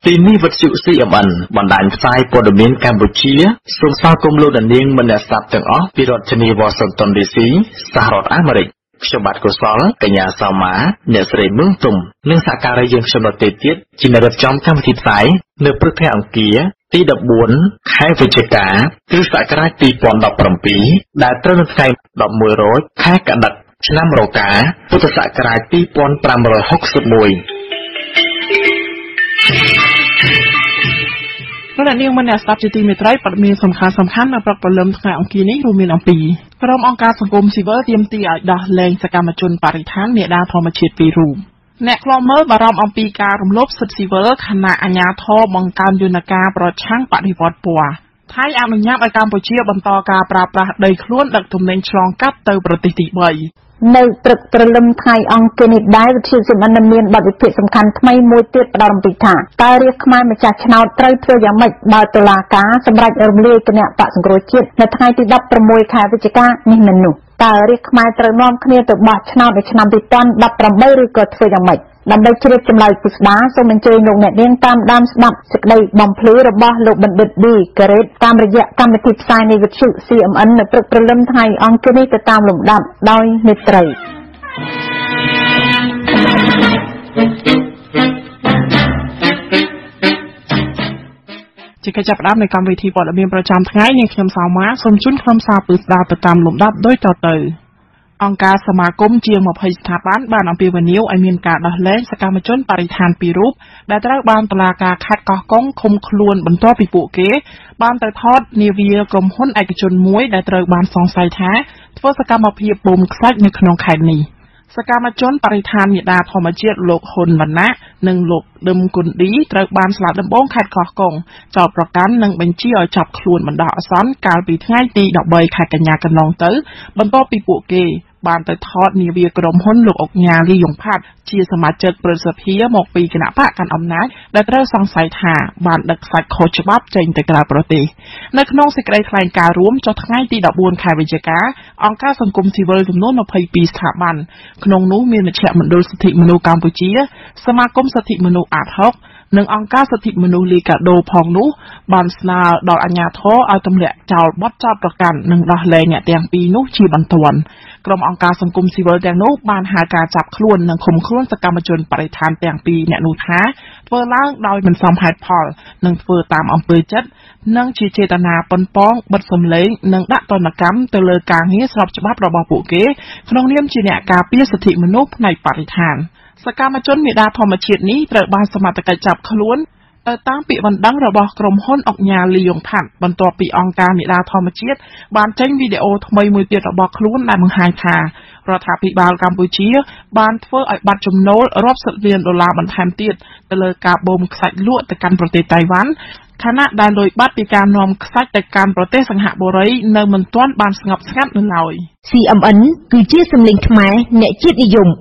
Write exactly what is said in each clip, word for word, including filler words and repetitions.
ទីនេះវិទ្យុ ซี เอ็ม เอ็น បណ្ដាញផ្សាយព័ត៌មានកម្ពុជាសូមស្វាគមន៍លោកនាងមនស្ដាប់ទាំងអស់ពីរដ្ឋធានី Washington ឌី ซี សហរដ្ឋអាមេរិកខ្ញុំបាទកុសលកញ្ញាសោមាអ្នកស្រីមឿងទុំនិងសហការីយើងខ្ញុំដទៃទៀតជាអ្នករៀបចំកម្មវិធីផ្សាយនៅព្រឹកថ្ងៃអង្គារទីដប់បួនខែវិច្ឆិកាគ្រិស្តសករាជពីរពាន់ដប់ប្រាំពីរដែលត្រូវនៅថ្ងៃដប់មួយរោចខែកដិកឆ្នាំរកាពុទ្ធសករាជពីរពាន់ប្រាំរយហកសិបមួយលោកនាងមនស្ដាប់ជាទីមេត្រីព័ត៌មានសំខាន់សំខាន់នៅព្រឹកព្រលឹមថ្ងៃអង្គារនេះរួមមានអំពីក្រុមអង្គការសង្គមស៊ីវិលទាមទារឲ្យដោះលែងសកម្មជនបរិស្ថានមេដាធម្មជាតិពីររូបអ្នកខ្លាំមើលបារម្ភអំពីការរំលោភសិទ្ធិស៊ីវិលខណៈអាជ្ញាធរបង្កើនយន្តការប្រឆាំងបដិវត្តពណ៌ថៃអនុញ្ញាតឲ្យកម្ពុជាបន្តការប្រើប្រាស់ដីខ្លួនដឹកទំនិញឆ្លងកាត់ទៅប្រទេសទីបីនៅព្រឹកព្រលឹមថ្ងៃអង្គារនេះដែរវិទ្យុសំណាក់មានបទវិភាគសំខាន់ថ្មីមួយទៀតផ្ដល់អំពីថាតើរាជខ្មែរម្ចាស់ឆ្នោតត្រូវធ្វើយ៉ាងម៉េចបើតុលាការសម្រេចរំលាយគណៈបក្សសង្គ្រោះជាតិនៅថ្ងៃទីដប់ប្រាំមួយខែវិច្ឆិកានេះមិននោះតើរាជខ្មែរត្រូវនាំគ្នាទៅបោះឆ្នោតនៅឆ្នាំពីរពាន់ដប់ប្រាំបីឬក៏ធ្វើយ៉ាងម៉េចដើម្បីជ្រាបចម្លើយពិស្ដារសូមអញ្ជើញលោកអ្នកនាងតាមដានស្ដាប់សេចក្តីបំភ្លឺរបស់លោកបណ្ឌិត ឌី ការ៉េតតាមរយៈកម្មវិធីផ្សាយនៃវិទ្យុ ซี เอ็ม เอ็น នៅព្រឹកព្រលឹមថ្ងៃអង្គារនេះទៅតាមលំដាប់ដោយមេត្រីជាកិច្ចចាប់ផ្ដើមនៃកម្មវិធីព័ត៌មានប្រចាំថ្ងៃនាងខ្ញុំសៅម៉ាសូមជូនក្រុមសារពឹស្ដារទៅតាមលំដាប់ដូចតទៅអង្គការសមាគមជាងម្ភៃស្ថាប័នបានអំពាវនាវឲ្យមានការដោះលែងសកម្មជនបរិស្ថានពីររូបដែលត្រូវបានតុលាការខេត្តកោះកុងឃុំខ្លួនបន្ទាប់ពីពួកគេបានទៅថតនាវាក្រុមហ៊ុនឯកជនមួយដែលត្រូវបានសង្ស័យថាធ្វើសកម្មភាពបូមខ្សាច់នៅក្នុងខេត្តនេះសកម្មជនបរិស្ថានមេដាធម្មជាតិលោកហ៊ុនវណ្ណៈនិងលោកដឹមគុនឌីត្រូវបានស្លាប់ដំបងខេត្តកោះកុងចោទប្រកាន់និងបញ្ជាឲ្យចាប់ខ្លួនបណ្ដោះអាសន្នកាលពីថ្ងៃទីដប់បីខែកញ្ញាកន្លងទៅបន្ទាប់ពីពួកគេបានទៅថតនាវាក្រុមហ៊ុនលោកអុកញ៉ាលីយ៉ុងផាត់ជាសមាជិកព្រឹទ្ធសភាមកពីគណៈបកកាន់អំណាចដែលត្រូវសង្ស័យថាបានដឹកខ្សាច់ខុសច្បាប់ចេញទៅក្រៅប្រទេសនៅក្នុងសេចក្តីថ្លែងការណ៍រួមចុះថ្ងៃទីដប់បួនខែវិច្ឆិកាអង្គការសង្គមស៊ីវិលចំនួនម្ភៃពីរស្ថាប័នក្នុងនោះមានមជ្ឈមណ្ឌលសិទ្ធិមនុស្សកម្ពុជាសមាគមសិទ្ធិមនុស្សអាតហុកនិងអង្គការសិទ្ធិមនុស្សលីកាដូផងនោះបានស្នើដល់អាជ្ញាធរឲ្យទម្លាក់ចោលបទចោទប្រកាន់និងដោះលែងអ្នកទាំងពីរនោះជាបន្ទាន់ក្រុមអង្គការសង្គមស៊ីវិលទាំងនោះបានហៅការចាប់ខ្លួននិងឃុំខ្លួនសកម្មជនបរិស្ថានទាំងពីរអ្នកនោះថាធ្វើឡើងដោយមិនសមហេតុផលនិងធ្វើតាមអំពើចិត្តនិងជាចេតនាប៉ុនប៉ងបិទសម្លេងនិងដាក់ទណ្ឌកម្មទៅលើការងារស្របច្បាប់របស់ពួកគេក្នុងនាមជាអ្នកការពារសិទ្ធិមនុស្សផ្នែកបរិស្ថានសកម្មជនមេដាធម្មជាតិនេះត្រូវបានសមត្ថកិច្ចចាប់ខ្លួនទៅតាមពាក្យបណ្ដឹងរបស់ក្រុមហ៊ុនអុកញ៉ាលីយ៉ុងផាត់បន្ទាប់ពីអង្គការមេដាធម្មជាតិបានចេញវីដេអូថ្មីមួយទៀតរបស់ខ្លួនដែលបង្ហាញថារដ្ឋាភិបាលកម្ពុជាបានធ្វើឲ្យបាត់ចំណូលរាប់សិបលានដុល្លារបន្ថែមទៀតទៅលើការបូមខ្សាច់លក់ទៅកាន់ប្រទេសតៃវ៉ាន់ខណៈដែលលុយបាត់ពីការនាំខ្សាច់ទៅកាន់ប្រទេសសិង្ហបុរីនៅមិនទាន់បានស្ងប់ស្ងាត់នៅឡើយซี เอ็ม เอ็น គឺជាសម្លេងខ្មែរអ្នកជាតិនិយម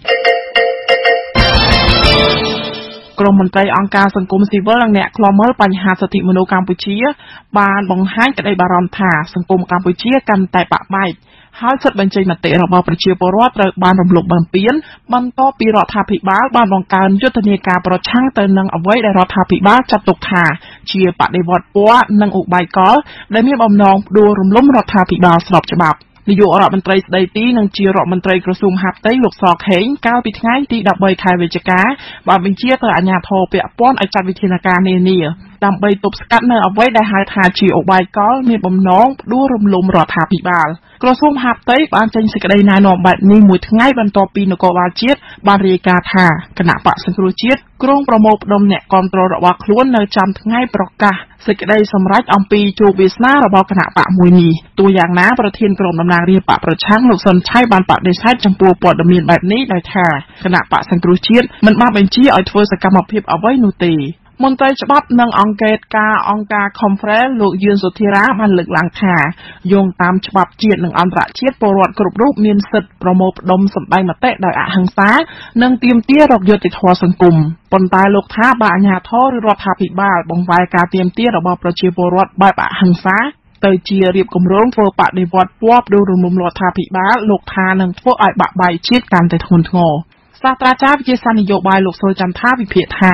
ក្រុមមន្ត្រីអង្គការសង្គមស៊ីវិលនិងអ្នកខ្លាំមើលបញ្ហាសិទ្ធិមនុស្សកម្ពុជាបានបង្ហាញក្តីបារម្ភថាសង្គមកម្ពុជាកាន់តែបាក់បែកហើយសិទ្ធិបញ្ចេញមតិរបស់ប្រជាពលរដ្ឋត្រូវបានរំលោភបំពានបន្ទាប់ពីរដ្ឋាភិបាលបានបង្កើនយុទ្ធនាការប្រឆាំងទៅនឹងអ្វីដែលរដ្ឋាភិបាលចាត់ទុកថាជាបដិវត្តពណ៌និងឧបាយកលដែលមានបំណងផ្ដួលរំលំរដ្ឋាភិបាលស្របច្បាប់នាយករដ្ឋមន្ត្រីស្ដីទីនិងជារដ្ឋមន្ត្រីក្រសួងមហាផ្ទៃលោកសខេងកាលពីថ្ងៃទីដប់បីខែវិច្ឆិកាបានបញ្ជាទៅអាជ្ញាធរពាក់ព័ន្ធឲ្យចាត់វិធានការនានាដើម្បីទប់ស្កាត់នៅអ្វីដែលហៅថាជាឧបាយកលមានបំណងផ្ដួលរំលំរដ្ឋាភិបាលក្រសួងមហាផ្ទៃបានចេញសេចក្តីណែនាំបែបនេះមួយថ្ងៃបន្ទាប់ពីនគរបាលជាតិបានរាយការណ៍ថាគណៈបក្សសង្គ្រោះជាតិក្រុងប្រមូលផ្ដុំអ្នកគ្រប់គ្រងរបស់ខ្លួននៅចាំថ្ងៃប្រកាសសេចក្តីសម្រេចអំពីជោគវាសនារបស់គណៈបកមួយនេះទោះយ៉ាងណាប្រធានក្រុមតំណាងរាស្ត្របកប្រឆាំងលោកសុនឆៃបានបដិសេធចំពោះព័ត៌មានបែបនេះដោយថាគណៈបកសង្គ្រោះជាតិមិនបានបញ្ជាឲ្យធ្វើសកម្មភាពអ្វីនោះទេមន្ត្រីច្បាប់និងអង្គការការអង្គការ Conference លោកយឿនសុធារាបានលើកឡើងថាយោងតាមច្បាប់ជាតិនិងអន្តរជាតិពលរដ្ឋគ្រប់រូបមានសិទ្ធិប្រមូលផ្ដុំសម្ដែងមតិដោយអហិង្សានិងទាមទាររកយុត្តិធម៌សង្គមប៉ុន្តែលោកថាបើអាជ្ញាធរឬរដ្ឋាភិបាលបង្វែរការទាមទាររបស់ប្រជាពលរដ្ឋបែបអហិង្សាទៅជារៀបគម្រោងធ្វើបដិវត្តពណ៌ផ្ដួលរំលំរដ្ឋាភិបាលលោកថានឹងធ្វើឲ្យបាក់បែកជាតិកាន់តែធ្ងន់ធ្ងរសាស្ត្រាចារ្យវិទ្យាសាស្ត្រនយោបាយលោកសុលចន្ទថាវិភាគថា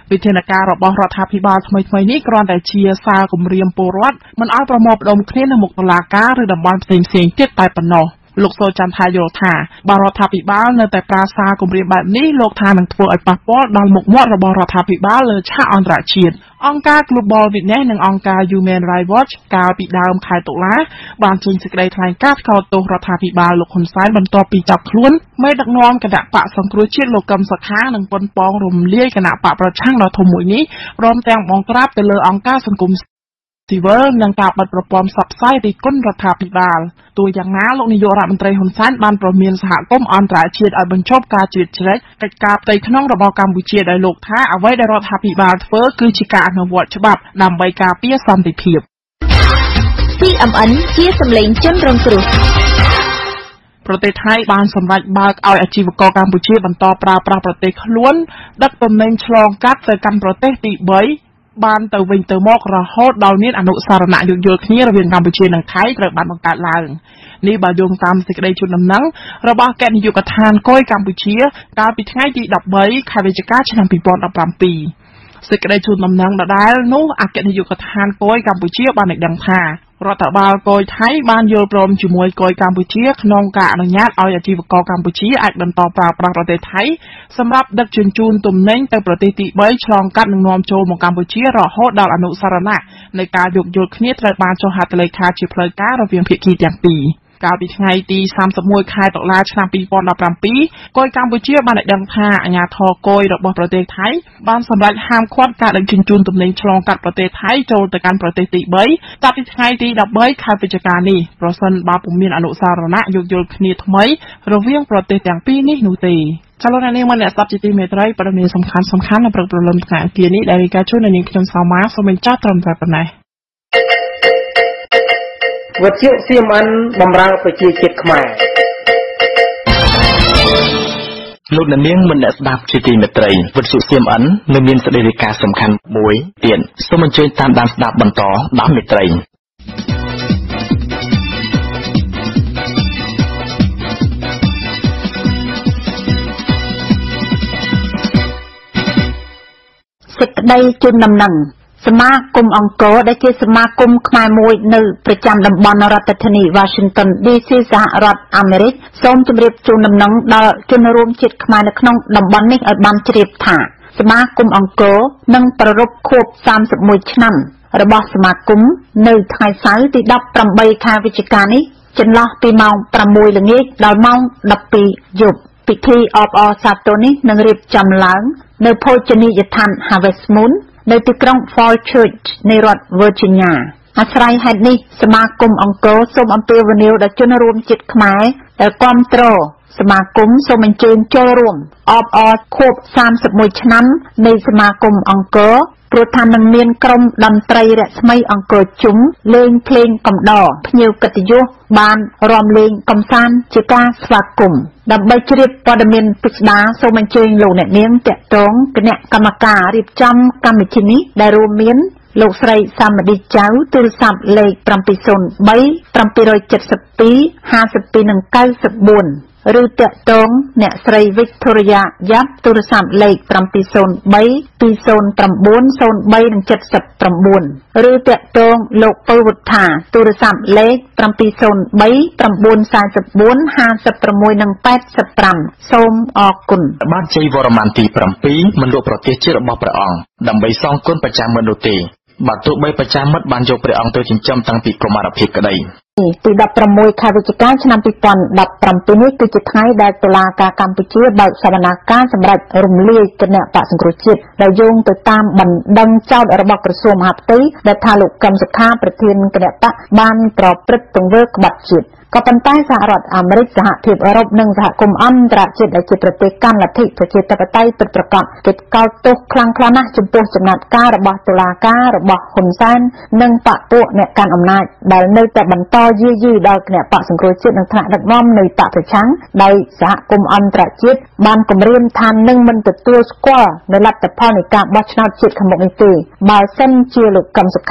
វិធានការរបស់រដ្ឋាភិបាលថ្មីៗនេះគ្រាន់តែជាសារគម្រាមពលរដ្ឋមិនឲ្យប្រមូលផ្ដុំគ្នានៅមុខតុលាការឬតំបន់ផ្សេងៗទៀតតែប៉ុណ្ណោះលោកសូចន្ទថាយល់ថាបើរដ្ឋាភិបាលនៅតែប្រើសារគម្រាមបែបនេះលោកថានឹងធ្វើឲ្យប៉ះពាល់ដល់មុខមាត់របស់រដ្ឋាភិបាលលើឆាកអន្តរជាតិអង្គការ Global Witness និងអង្គការ Human Rights Watch កាលពីដើមខែតុលាបានចេញសេចក្តីថ្លែងការណ៍ថ្កោលទោសរដ្ឋាភិបាលលោកហ៊ុនសែនបន្ទាប់ពីចាប់ខ្លួនមេដឹកនាំគណៈបកសង្គ្រោះជាតិលោកកឹមសុខានិងប៉ុនប៉ងរំលាយគណៈបកប្រឆាំងដ៏ធំមួយនេះព្រមទាំងបង្ក្រាបទៅលើអង្គការសង្គមស៊ីវិលនិងការបិទប្រព័ន្ធផ្សព្វផ្សាយរិះគន់រដ្ឋាភិបាលទោះយ៉ាងណាលោកនាយករដ្ឋមន្ត្រីហ៊ុនសែនបានប្រមានសហគមន៍អន្តរជាតិឲ្យបញ្ឈប់ការជ្រៀតជ្រែកកិច្ចការផ្ទៃក្នុងរបស់កម្ពុជាដោយលោកថាអ្វីដែលរដ្ឋាភិបាលធ្វើគឺជាការអនុវត្តច្បាប់ដើម្បីការពារសន្តិភាពซี เอ็ม เอ็น ជាសម្លេងជនរងគ្រោះប្រទេសថៃបានសម្រេចបើកឲ្យអាជីវករកម្ពុជាបន្តប្រើប្រាស់ប្រទេសខ្លួនដឹកទំនិញឆ្លងកាត់ទៅកាន់ប្រទេសទីបីបានទៅវិញទៅមករហូតដល់មានអនុសារណៈយោគយល់គ្នារវាងកម្ពុជានិងថៃត្រូវបានបង្កើតឡើងនេះបើយោងតាមសេចក្តីជូនដំណឹងរបស់អគ្គនាយកដ្ឋានគយកម្ពុជាកាលពីថ្ងៃទីដប់បីខែវិច្ឆិកាឆ្នាំពីរពាន់ដប់ប្រាំពីរសេចក្តីជូនដំណឹងដដែលនោះអគ្គនាយកដ្ឋានគយកម្ពុជាបានឲ្យដឹងថារដ្ឋបាលគយថៃបានយល់ព្រមជាមួយគយកម្ពុជាក្នុងការអនុញ្ញាតឲ្យអាជីវករកម្ពុជាអាចបន្តប្រើប្រាស់ប្រទេសថៃសម្រាប់ដឹកជញ្ជូនទំនិញទៅប្រទេសទីបីឆ្លងកាត់និងនាំចូលមកកម្ពុជារហូតដល់អនុសារណៈនៃការយោគយល់គ្នាត្រូវបានចុះហត្ថលេខាជាផ្លូវការរវាងភាគីទាំងពីរកាលពីថ្ងៃទីសាមសិបមួយខែតុលាឆ្នាំពីរពាន់ដប់ប្រាំពីរគយកម្ពុជាបានឲ្យដឹងថាអាជ្ញាធរគយរបស់ប្រទេសថៃបានសម្រេចហាមឃាត់ការដឹកជញ្ជូនទំនិញឆ្លងកាត់ប្រទេសថៃចូលទៅកាន់ប្រទេសទីបីចាប់ពីថ្ងៃទីដប់បីខែវិច្ឆិកានេះប្រសិនបើពុំមានអនុសារណៈយោគយល់គ្នាថ្មីរវាងប្រទេសទាំងពីរនេះនោះទេចាលោកនាងមកអ្នកស្ដាប់ជាទីមេត្រីព័ត៌មានសំខាន់សំខាន់នៅព្រឹកព្រលឹមថ្ងៃអង្គារនេះដែលរាយការណ៍ជូននៅនាងខ្ញុំសៅម៉ាសូមបញ្ចប់ត្រឹមតែប៉ុណ្ណេះវិទ្យុ ซี เอ็ม เอ็น បំរើប្រជាជាតិខ្មែរលោកអ្នកនាងមិនអ្នកស្ដាប់ជាទីមេត្រីវិទ្យុ ซี เอ็ม เอ็น នៅមានសេចក្តីរាយការណ៍សំខាន់មួយទៀតសូមអញ្ជើញតាមដានស្ដាប់បន្តដល់មេត្រីសេចក្តីជូនដំណឹងសមាគមអង្គរដែលជាសមាគមខ្មែរមួយនៅប្រចាំតំបន់រដ្ឋធានី Washington ឌី ซี សហរដ្ឋអាមេរិកសូមជម្រាបជូនដំណឹងដល់ជនរួមជាតិខ្មែរនៅក្នុងតំបន់នេះឲ្យបានជ្រាបថាសមាគមអង្គរនឹងប្រារព្ធខួបសាមសិបមួយឆ្នាំរបស់សមាគមនៅថ្ងៃសៅរ៍ទីដប់ប្រាំបីខែវិច្ឆិកានេះចន្លោះពីម៉ោងប្រាំមួយល្ងាចដល់ម៉ោងដប់ពីរយប់ពិធីអបអរសាទរនេះនឹងរៀបចំឡើងនៅភោជនីយដ្ឋាន Harvest Moon នៅទីក្រុង Falls Church នៃរដ្ឋ Virginia អាស្រ័យហេតុនេះសមាគមអង្គរសូមអំពាវនាវដល់ជនរួមជាតិខ្មែរដែលគាំទ្រសមាគមសូមអញ្ជើញចូលរួមអបអរខួបសាមសិបមួយឆ្នាំនៃសមាគមអង្គរព្រោះថានឹងមានក្រុមតន្ត្រីរស្មីអង្គរជុំលេងភ្លេងកំដរភ្ញៀវកិត្តិយសបានរាំលេងកំសាន្តជាការស្វាគមន៍ដើម្បីជ្រាបព័ត៌មានពិស្ដារសូមអញ្ជើញលោកអ្នកនាងតាក់ទងគណៈកម្មការរៀបចំកម្មវិធីនេះដែលរួមមានលោកស្រីសាមឌីចៅទូរស័ព្ទលេខប្រាំពីរศูนย์បី ប្រាំពីរเจ็ดสิบสอง ห้าสิบสอง និងเก้าสิบสี่ឬតាក់ទងអ្នកស្រី Victoria Yap ទូរស័ព្ទលេខប្រាំពីរศูนย์បី ពីរศูนย์เก้า ศูนย์បី និងเจ็ดสิบเก้าឬតាក់ទងលោកពៅវុទ្ធាទូរស័ព្ទលេខប្រាំពីរศูนย์បី ប្រាំបួន สี่สิบสี่ ห้าสิบหก និងแปดสิบห้าសូមអរគុណបាទជ័យវរ្ម័នទីប្រាំពីរមិនលោកប្រទេសជាតិរបស់ព្រះអង្គដើម្បីសងគុណបច្ចាមិត្តនោះទេបើទោះបីបច្ចាមិត្តបានយកព្រះអង្គទៅចិញ្ចឹមតាំងពីកុមារភាពក្តីទីដប់ប្រាំមួយខែវិច្ឆិកាឆ្នាំពីរពាន់ដប់ប្រាំពីរនេះគឺជាថ្ងៃដែលតុលាការកម្ពុជាបើកសវនាការសម្រាប់រំលាយគណៈបក្សសង្គ្រោះជាតិដែលយោងទៅតាមបណ្ដឹងចោទរបស់ក្រសួងមហាផ្ទៃដែលថាលោកកឹមសុខាប្រធានគណៈបក្សបានប្រព្រឹត្តទង្វើក្បត់ជាតិក៏ប៉ុន្តែសហរដ្ឋអាមេរិកសហភាពអឺរ៉ុបនិងសហគមន៍អន្តរជាតិដែលជាប្រទេសកាន់លទ្ធិប្រជាធិបតេយ្យពិតប្រាកដគេកោតទោសខ្លាំងក្លាណាស់ចំពោះចំណាត់ការរបស់តុលាការរបស់ហ៊ុនសែននិងបកពួកអ្នកកាន់អំណាចដែលនៅតែបន្តយាយីដល់គណៈបក្សសង្គ្រោះជាតិនិងថ្នាក់ដឹកនាំនៃបកប្រឆាំងដោយសហគមន៍អន្តរជាតិបានគម្រាមថានឹងមិនទទួលស្គាល់នៅលទ្ធផលនៃការបោះឆ្នោតជាតិខាងមុខនេះទេបើសិនជាលោកកឹមសុខា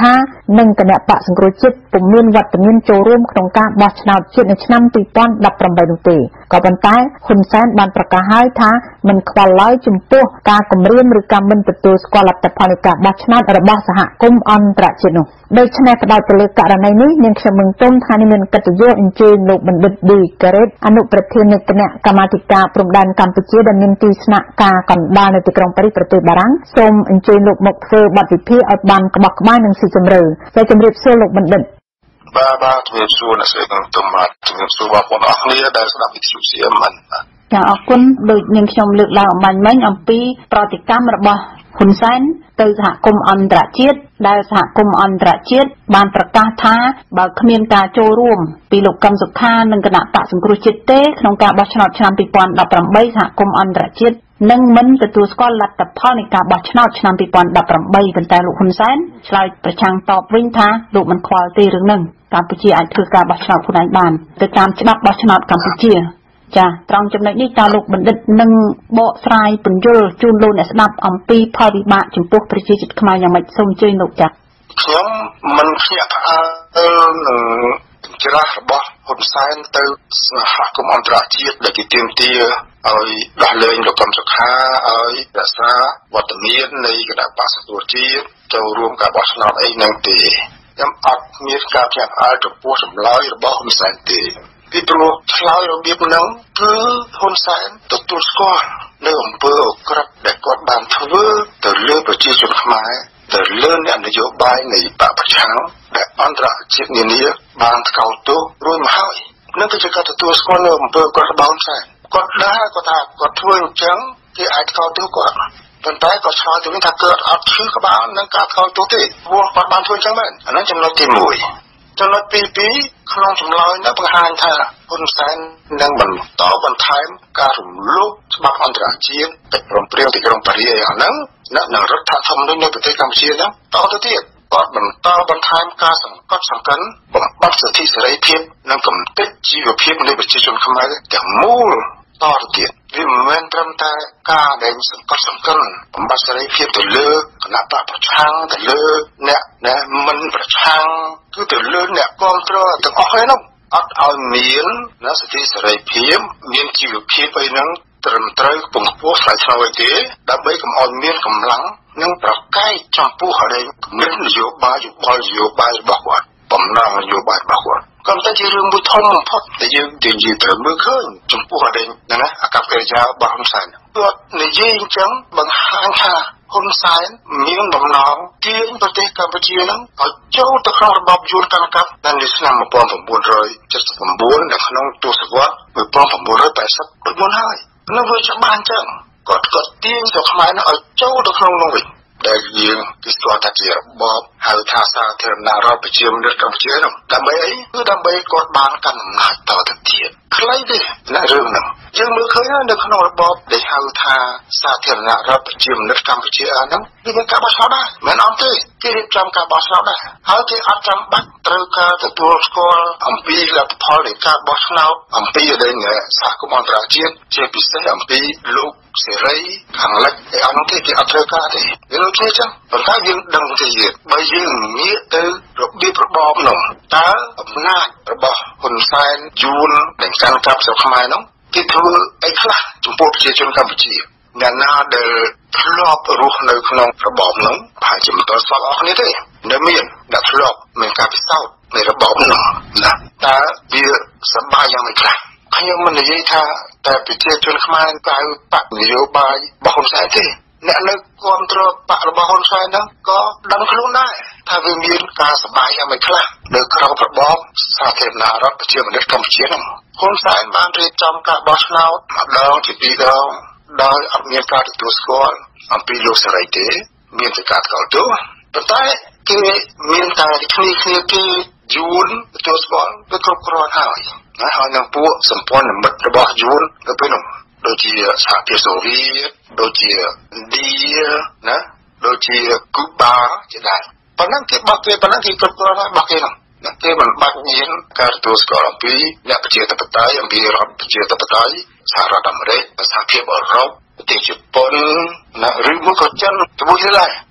និងគណៈបកសង្គ្រោះជាតិពុំមានវត្តមានចូលរួមក្នុងការបោះឆ្នោតជាតិនៅឆ្នាំពីរពាន់ដប់ប្រាំបីនោះទេក៏ប៉ុន្តែហ៊ុនសែនបានប្រកាសហើយថាមិនខ្វល់ឡើយចំពោះការគម្រាមឬការមិនទទួលស្គាល់លទ្ធផលនៃការបោះឆ្នោតរបស់សហគមន៍អន្តរជាតិនោះដូច្នេះផ្ដោតទៅលើករណីនេះនាងខ្ញុំមឹងទុំថានេះមានកិត្តិយសអញ្ជើញលោកបណ្ឌិតឌីការ៉េតអនុប្រធាននៃគណៈកម្មាធិការព្រំដែនកម្ពុជាដែលមានទីស្នាក់ការកណ្ដាលនៅទីក្រុងប៉ារីសប្រទេសបារាំងសូមអញ្ជើញលោកមកធ្វើបទវិភាគឲ្យបានក្បោះក្បាយនិងស៊ីជម្រៅសូមជម្រាបសួរលោកបណ្ឌិតបាទបាទជំរាបសួរអ្នកស្រីនឹងទុំបាទជំរាបសួរបងប្អូនអរគ្នាដែលស្ដាប់វិទ្យុ សៀ អេម បាទចាអរគុណដូចនាងខ្ញុំលើកឡើងអំបញ្ញមិញអំពីប្រតិកម្មរបស់ហ៊ុនសែនទៅសហគមន៍អន្តរជាតិដែលសហគមន៍អន្តរជាតិបានប្រកាសថាបើគ្មានការចូលរួមពីលោកកឹមសុខានិងគណៈបកសង្គ្រោះជាតិទេក្នុងការបោះឆ្នោតឆ្នាំពីរពាន់ដប់ប្រាំបីសហគមន៍អន្តរជាតិនឹងមិនទទួលស្គាល់លទ្ធផលនៃការបោះឆ្នោតឆ្នាំពីរពាន់ដប់ប្រាំបីប៉ុន្តែលោកហ៊ុនសែនឆ្លើយប្រឆាំងតបវិញថាលោកមិនខ្វល់ទេរឿងហ្នឹងកម្ពុជាអាចធ្វើការបោះឆ្នោតខ្លួនឯងបានទៅតាមច្បាប់បោះឆ្នោតកម្ពុជាចាត្រង់ចំណុចនេះតើលោកបណ្ឌិតនឹងបកស្រាយពន្យល់ជូនលោកអ្នកស្ដាប់អំពីផលវិបាកចំពោះប្រជាជាតិខ្មែរយ៉ាងម៉េចសូមអញ្ជើញលោកចាខ្ញុំមិនភ្ញាក់ផ្អើលនឹងច្រាស់របស់ហ៊ុនសែនទៅសហគមន៍អន្តរជាតិដែលគេទាមទារឲ្យដោះលែងលោកកឹមសុខាឲ្យរក្សាវត្តមាននៃគណៈបក្សសង្គ្រោះជាតិចូលរួមការបោះឆ្នោតអីហ្នឹងទេខ្ញុំអត់មានការភ្ញាក់ផ្អើលចំពោះចម្លើយរបស់ហ៊ុនសែនទេពីព្រោះឆ្លើយរបៀបហ្នឹងគឺហ៊ុនសែនទទួលស្គាល់នៅអំពើអក្រក់ដែលគាត់បានធ្វើទៅលើប្រជាជនខ្មែរទៅលើអ្នកនយោបាយនៃបកប្រឆាំងដែលអន្តរជាតិនានាបានថ្កោលទោសរួចមកហើយនឹងគឺជាការទទួលស្គាល់នៅអំពើគាត់របស់ហ៊ុនសែនគាត់ដែរគាត់ថាគាត់ធ្វើអញ្ចឹងគេអាចថ្កោលទោសគាត់ប៉ុន្តែក៏ឆ្លើយទៅវិញថាគាត់អត់ឈឺក្បាលនឹងការថ្កោលទោសទេព្រោះគាត់បានធ្វើអញ្ចឹងមែនអានោះចំណុចទីមួយចំណុចទីពីរក្នុងចម្លើយនោះបង្ហាញថាហ៊ុនសែននឹងបន្តបន្ថែមការរំលោភច្បាប់អន្តរជាតិកិច្ចព្រមព្រៀងទីក្រុងប៉ារីសអាហ្នឹងនៅរដ្ឋធម្មនុញ្ញនៃប្រទេសកម្ពុជាហ្នឹងតទៅទៀតគាត់បន្តបន្ថែមការសង្កត់សង្កិនបំបត្តិសិទ្ធិសេរីភាពនិងកំទេចជីវភាពនៃប្រជាជនខ្មែរទាំងមូលតទៅទៀតវាមិនមែនត្រឹមតែការដែលសង្កត់សង្កិនបំបត្តិសេរីភាពទៅលើគណៈបកប្រឆាំងទៅលើអ្នកដែលមិនប្រឆាំងគឺទៅលើអ្នកគ្រប់គ្រងទាំងអស់ហ្នឹងអត់ឲ្យមានណាសិទ្ធិសេរីភាពមានជីវភាពអីហ្នឹងត្រឹមត្រូវពងពោះស្រាយឆ្លោយទេដើម្បីកុំឲ្យមានកម្លាំងនិងប្រកែកចំពោះអរិយគំនិតនយោបាយយោបល់នយោបាយរបស់គាត់បំណងនយោបាយរបស់គាត់ក៏តែជារឿងមួយធំបំផុតដែលយើងនិយាយត្រូវមើលឃើញចំពោះអរិយហ្នឹងណាអាកប្បកិរិយារបស់ហ៊ុនសែនគាត់និយាយអញ្ចឹងបង្ហាញថាហ៊ុនសែនមានបំណងទាញប្រទេសកម្ពុជាហ្នឹងឲ្យចូលទៅក្នុងរបបយួនកម្មកម្មនៅឆ្នាំmột nghìn chín trăm bảy mươi chínនៅក្នុងទសវត្សmột nghìn chín trăm tám mươiដូចមុនហើយនៅវាច្បាស់អញ្ចឹងគាត់គាត់ទាញទៅខ្មែរហ្នឹងឲ្យចូលទៅក្នុងនោះវិញដែលយើងគេស្គាល់ថាជារបបហៅថាសាធារណរដ្ឋប្រជាមានិតកម្ពុជាហ្នឹងដើម្បីអីគឺដើម្បីគាត់បានកាន់អំណាចតទៅទៀតខ្លីទេណារឿងហ្នឹងយើងមើលឃើញនៅក្នុងរបបដែលហៅថាសាធារណរដ្ឋប្រជាមានិតកម្ពុជាហ្នឹងវាមានការបោះឆ្នោតដែរមិនអត់ទេគេរៀបចំការបោះឆ្នោតដែរហើយគេអត់ចាំបាច់ត្រូវការទទួលស្គាល់អំពីលទ្ធផលនៃការបោះឆ្នោតអំពីដែលសហគមន៍អន្តរជាតិជាពិសេសអំពីលោកសេរីខាងលិចឯអត់ទេគេអត់ត្រូវការទេវាដូចគ្នាចឹងប៉ុន្តែយើងដឹងទេបើយើងងាកទៅរបៀបរបបនោះតើអំណាចរបស់ហ៊ុនសែនយួនដែលកាន់កាប់ស្រុកខ្មែរនោះគេធ្វើអីខ្លះចំពោះប្រជាជនកម្ពុជាអ្នកណាដែលធ្លាប់រស់នៅក្នុងរបបនោះប្រហែលជាមិនទាន់ស្គាល់អស់គ្នាទេនៅមានអ្នកធ្លាប់មានការពិសោធន៍នៃរបបនោះណាតើវាសប្បាយយ៉ាងម៉េចខ្លះខ្ញុំមិននិយាយថាតែប្រជាជនខ្មែរក្រៅបកនយោបាយរបស់ហ៊ុនសែនទេអ្នកនៅគ្រប់គ្រងបករបស់ហ៊ុនសែនហ្នឹងក៏ដឹងខ្លួនដែរថាវាមានការសប្បាយយ៉ាងម៉េចខ្លះនៅក្នុងរបបសាធារណរដ្ឋប្រជាមានិតកម្ពុជាហ្នឹងហ៊ុនសែនបានរៀបចំការបោះឆ្នោតម្ដងជាពីរដងដោយអត់មានការទទួលស្គាល់អំពីលោកសេរីទេមានតែការថ្កោលទោសប៉ុន្តែគេមានតែគ្នាគ្នាគេយួនទទួលស្គាល់វាគ្រប់គ្រាន់ហើយណាហើយនឹងពួកសម្ព័ន្ធមិត្តរបស់យួនទៅពេលនោះដូចជាសហភាពសូវៀតដូចជាឥណ្ឌាណាដូចជាគូបាជាដែរប៉ុណ្ណឹងគេបោះគេប៉ុណ្ណឹងគេគ្រប់គ្រាន់ហើយបោះគេនោះគេមិនបាច់មានការទទួលស្គាល់អំពីអ្នកប្រជាធិបតេយ្យអំពីរដ្ឋប្រជាធិបតេយ្យសហរដ្ឋអាមេរិកសហភាពអឺរ៉ុបប្រទេសជប៉ុនណាឬមកក៏ចិនទៅមួយទៀតដែរ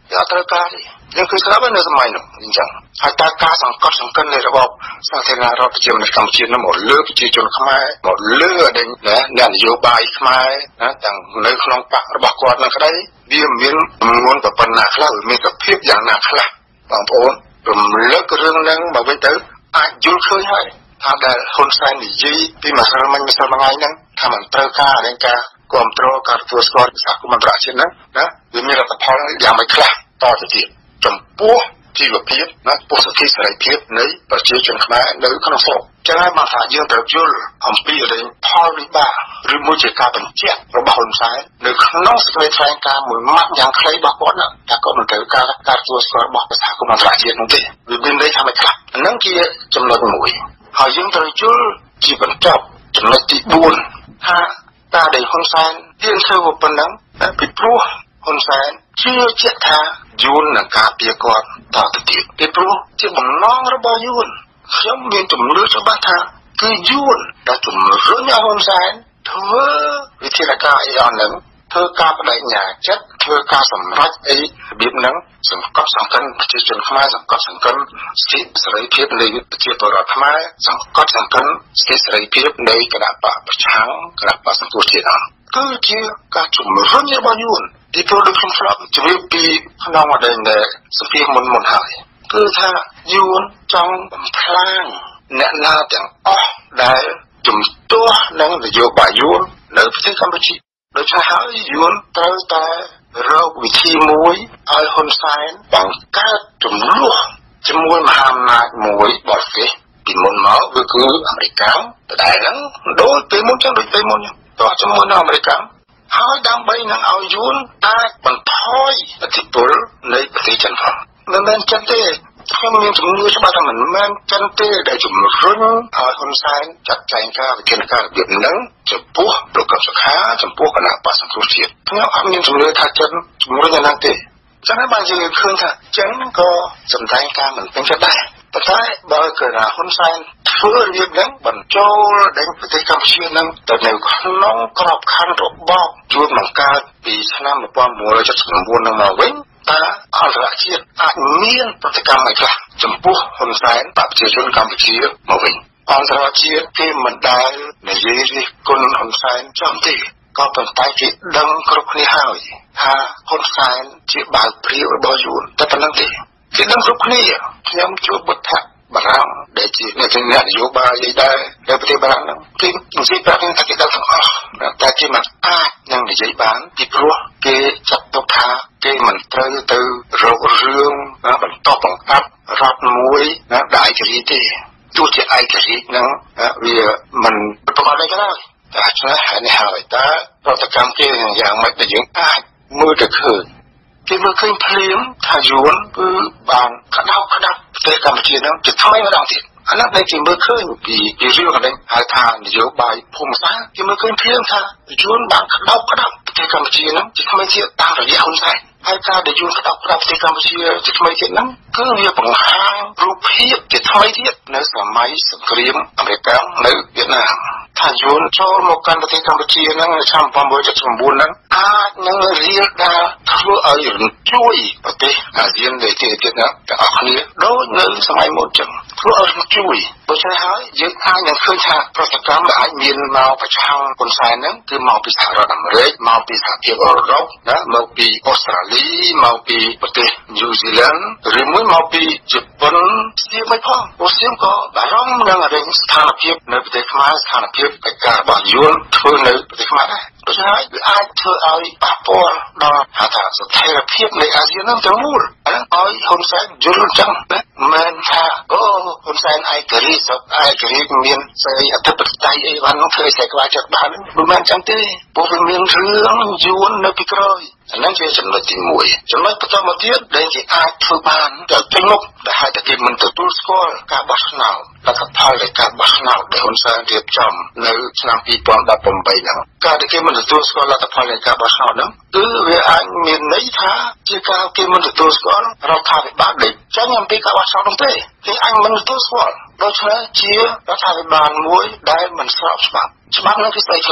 យកត្រូវការទេយើងគឺស្រាប់នៅសម័យនោះអញ្ចឹងហើយតើការសង្កត់សង្កិននៃរបបសាធារណរដ្ឋប្រជាមានិតកម្ពុជានោះមកលើប្រជាជនខ្មែរមកលើដេញណាអ្នកនយោបាយខ្មែរណាទាំងនៅក្នុងបករបស់គាត់នឹងក្តីវាមានមុនប៉ុណ្ណាខ្លះមានសភាពយ៉ាងណាខ្លះបងប្អូនរំលឹករឿងហ្នឹងមកវិញទៅអាចយល់ឃើញហើយថាដែលហ៊ុនសែននិយាយពីម្សិលមិញម្សិលមួយថ្ងៃហ្នឹងថាมันត្រូវការរែងការគ្រប់គ្រងការទទួលស្គាល់សហគមន៍អន្តរជាតិហ្នឹងណាវាមានលទ្ធផលយ៉ាងម៉េចខ្លះតទៅទៀតចំពោះជីវភាពណាពុះសិទ្ធិសេរីភាពនៃប្រជាជនខ្មែរនៅក្នុងស្រុកចឹងហើយមកថាយើងត្រូវយល់អំពីរែងផលវិបាកឬមួយជាការបញ្ជាក់របស់ហ៊ុនសែននៅក្នុងសេចក្តីថ្លែងការណ៍មួយម៉ាត់យ៉ាងខ្លីរបស់គាត់ណាថាគាត់មិនត្រូវការការទទួលស្គាល់របស់សហគមន៍អន្តរជាតិនោះទេវាមានន័យថាម៉េចខ្លះហ្នឹងជាចំណុចមួយហើយយើងត្រូវយល់ជាបញ្ចប់ចំណុចទីបួនថាតើដែលហ៊ុនសែនហ៊ានធ្វើប៉ុណ្ណឹងពីព្រោះហ៊ុនសែនជឿជាក់ថាយួននឹងការពារគាត់តទៅទៀតពីព្រោះជាបំណងរបស់យួនខ្ញុំមានជំនឿច្បាស់ថាគឺយួនដែលជំរុញឲ្យហ៊ុនសែនធ្វើវិធានការអីអស់ហ្នឹងធ្វើការបដិញ្ញាចិត្តធ្វើការសម្រេចអីរបៀបហ្នឹងសង្កត់សង្កិនប្រជាជនខ្មែរសង្កត់សង្កិនសិទ្ធិសេរីភាពនៃប្រជាពលរដ្ឋខ្មែរសង្កត់សង្កិនសិទ្ធិសេរីភាពនៃគណៈបកប្រឆាំងគណៈបកសង្គ្រោះជាតិអស់គឺជាការជំរុញរបស់យួនទីព្រោះដូចខ្ញុំស្រាប់ជម្រាបពីក្នុងអតីតសម្ភារមុនមុនហើយគឺថាយួនចង់បំផ្លាញអ្នកណាទាំងអស់ដែលជំទាស់នឹងនយោបាយយួននៅប្រទេសកម្ពុជាដូច្នេះហើយយួនត្រូវតែរកវិធីមួយឲ្យហ៊ុនសែនបង្កើតចំនួនជាមួយមហាអំណាចមួយបរទេសពីមុនមកវាគឺអាមេរិកដដែលហ្នឹងដូចពេលមុនចឹងដូចពេលមុនចឹងតោះជាមួយនឹងអាមេរិកហើយដើម្បីនឹងឲ្យយួនអាចបន្ថយឥទ្ធិពលនៃប្រទេសចិនផងមិនមែនចិនទេខ្ញុំមានជំនឿច្បាស់ថាមិនមែនចិនទេដែលជំរុញឲ្យហ៊ុនសែនចាត់ចែងការវិធានការរបៀបហ្នឹងចំពោះប្រកបសុខាចំពោះគណៈបកសង្គ្រោះជាតិខ្ញុំអត់មានជំនឿថាចិនជំរុញយ៉ាងណាទេចឹងហើយបានយើងឃើញថាចិនក៏សម្ដែងការមិនពេញចិត្តដែរប៉ុន្តែបើគឺថាហ៊ុនសែនធ្វើរបៀបហ្នឹងបញ្ចូលដល់ប្រទេសកម្ពុជាហ្នឹងទៅនៅក្នុងក្របខ័ណ្ឌរបបយួនបង្កើតពីឆ្នាំmột nghìn chín trăm七十九ហ្នឹងមកវិញតើអន្តរជាតិអាចមានប្រតិកម្មអីខ្លះចំពោះហ៊ុនសែនបកប្រជាជនកម្ពុជាមកវិញអន្តរជាតិគេមិនដែលនិយាយរិះគន់ហ៊ុនសែនចំទេក៏ប៉ុន្តែគេដឹងគ្រប់គ្នាហើយថាហ៊ុនសែនជាបាវព្រាវរបស់យួនតែប៉ុណ្្នឹងទេគេដឹងគ្រប់គ្នាខ្ញុំជួបបុត្របារាំងដែលជាអ្នកនយោបាយអីដែរនៅប្រទេសបារាំងហ្នឹងគេនិយាយប្រាប់ថាគេដឹងទាំងអស់តែគេមិនអាចនឹងនិយាយបានពីព្រោះគេចាត់ទុកថាគេមិនត្រូវទៅរករឿងបន្តបង្អាប់រដ្ឋមួយណាដែលឯករាជ្យទេទោះជាឯករាជ្យហ្នឹងវាមិនប្រកបដោយក៏ដោយតែឆ្លាស់នេះហើយតើប្រតិកម្មគេយ៉ាងម៉េចដែលយើងអាចមើលទៅឃើញគេមើលឃើញភ្លាមថាយួនគឺបានក្តោបក្តាប់ប្រទេសកម្ពុជាហ្នឹងជាថ្មីម្ដងទៀតអានោះដែលគេមើលឃើញពីពីរឿងហ្នឹងហៅថានយោបាយភូមិសាស្ត្រគេមើលឃើញភ្លាមថាយួនបានក្តោបក្តាប់ប្រទេសកម្ពុជាហ្នឹងជាថ្មីទៀតតាមរយៈហ៊ុនសែនហើយការដែលយួនក្តោបក្តាប់ប្រទេសកម្ពុជាជាថ្មីទៀតហ្នឹងគឺវាបង្ហាញរូបភាពជាថ្មីទៀតនៅសម័យសង្គ្រាមអាមេរិកនៅវៀតណាមថាយួនចូលមកកាន់ប្រទេសកម្ពុជាហ្នឹងនៅឆ្នាំmột nghìn chín trăm七十九ហ្នឹងអាចនឹងរៀលដាលធ្វើឲ្យរំជួយប្រទេសអាស៊ានដែលជាទៀតណាទាំងអស់គ្នាដូចនៅសម័យមុនចឹងធ្វើឲ្យរំជួយដូច្នេះហើយយើងអាចនឹងឃើញថាប្រតិកម្មដែលអាចមានមកប្រឆាំងហ៊ុនសែនហ្នឹងគឺមកពីសហរដ្ឋអាមេរិកមកពីសហភាពអឺរ៉ុបណាមកពីអូស្ត្រាលីមកពីប្រទេសញូហ្សេឡង់ឬមួយមកពីជប៉ុនស្ទៀមមិនផងអូស្ទៀមក៏បារម្ភនឹងរឿងស្ថានភាពនៅប្រទេសខ្មែរស្ថានភាពកិច្ចការរបស់យួនធ្វើនៅប្រទេសខ្មែរដែរដូច្នេះវាអាចធ្វើឲ្យប៉ះពាល់ដល់ហៅថាស្ថិរភាពនៃអាស៊ានហ្នឹងទាំងមូលឲ្យហ៊ុនសែនយល់ចឹងណាមិនថាអូហ៊ុនសែនឯករាជ្យឯករាជ្យមានសេរីអធិបតេយ្យអីបាននោះធ្វើឲ្យខ្វះចិត្តបានមិនមែនចឹងទេព្រោះវាមានរឿងយួននៅពីក្រោយអាហ្នឹងជាចំណុចទីមួយចំណុចបន្តមកទៀតដែលគេអាចធ្វើបានទៅពេញមុខដែលហៅថាគេមិនទទួលស្គាល់ការបោះឆ្នោតលទ្ធផលនៃការបោះឆ្នោតដែលហ៊ុនសែនរៀបចំនៅឆ្នាំពីរពាន់ដប់ប្រាំបីហ្នឹងការដែលគេមិនទទួលស្គាល់លទ្ធផលនៃការបោះឆ្នោតហ្នឹងគឺវាអាចមានន័យថាជាការគេមិនទទួលស្គាល់រដ្ឋាភិបាលដែលចេញអំពីការបោះឆ្នោតនោះទេគេអាចមិនទទួលស្គាល់ដូច្នេះជារដ្ឋាភិបាលមួយដែលមិនស្របច្បាប់ច្បាប់នោះគឺស្អីខ្លះ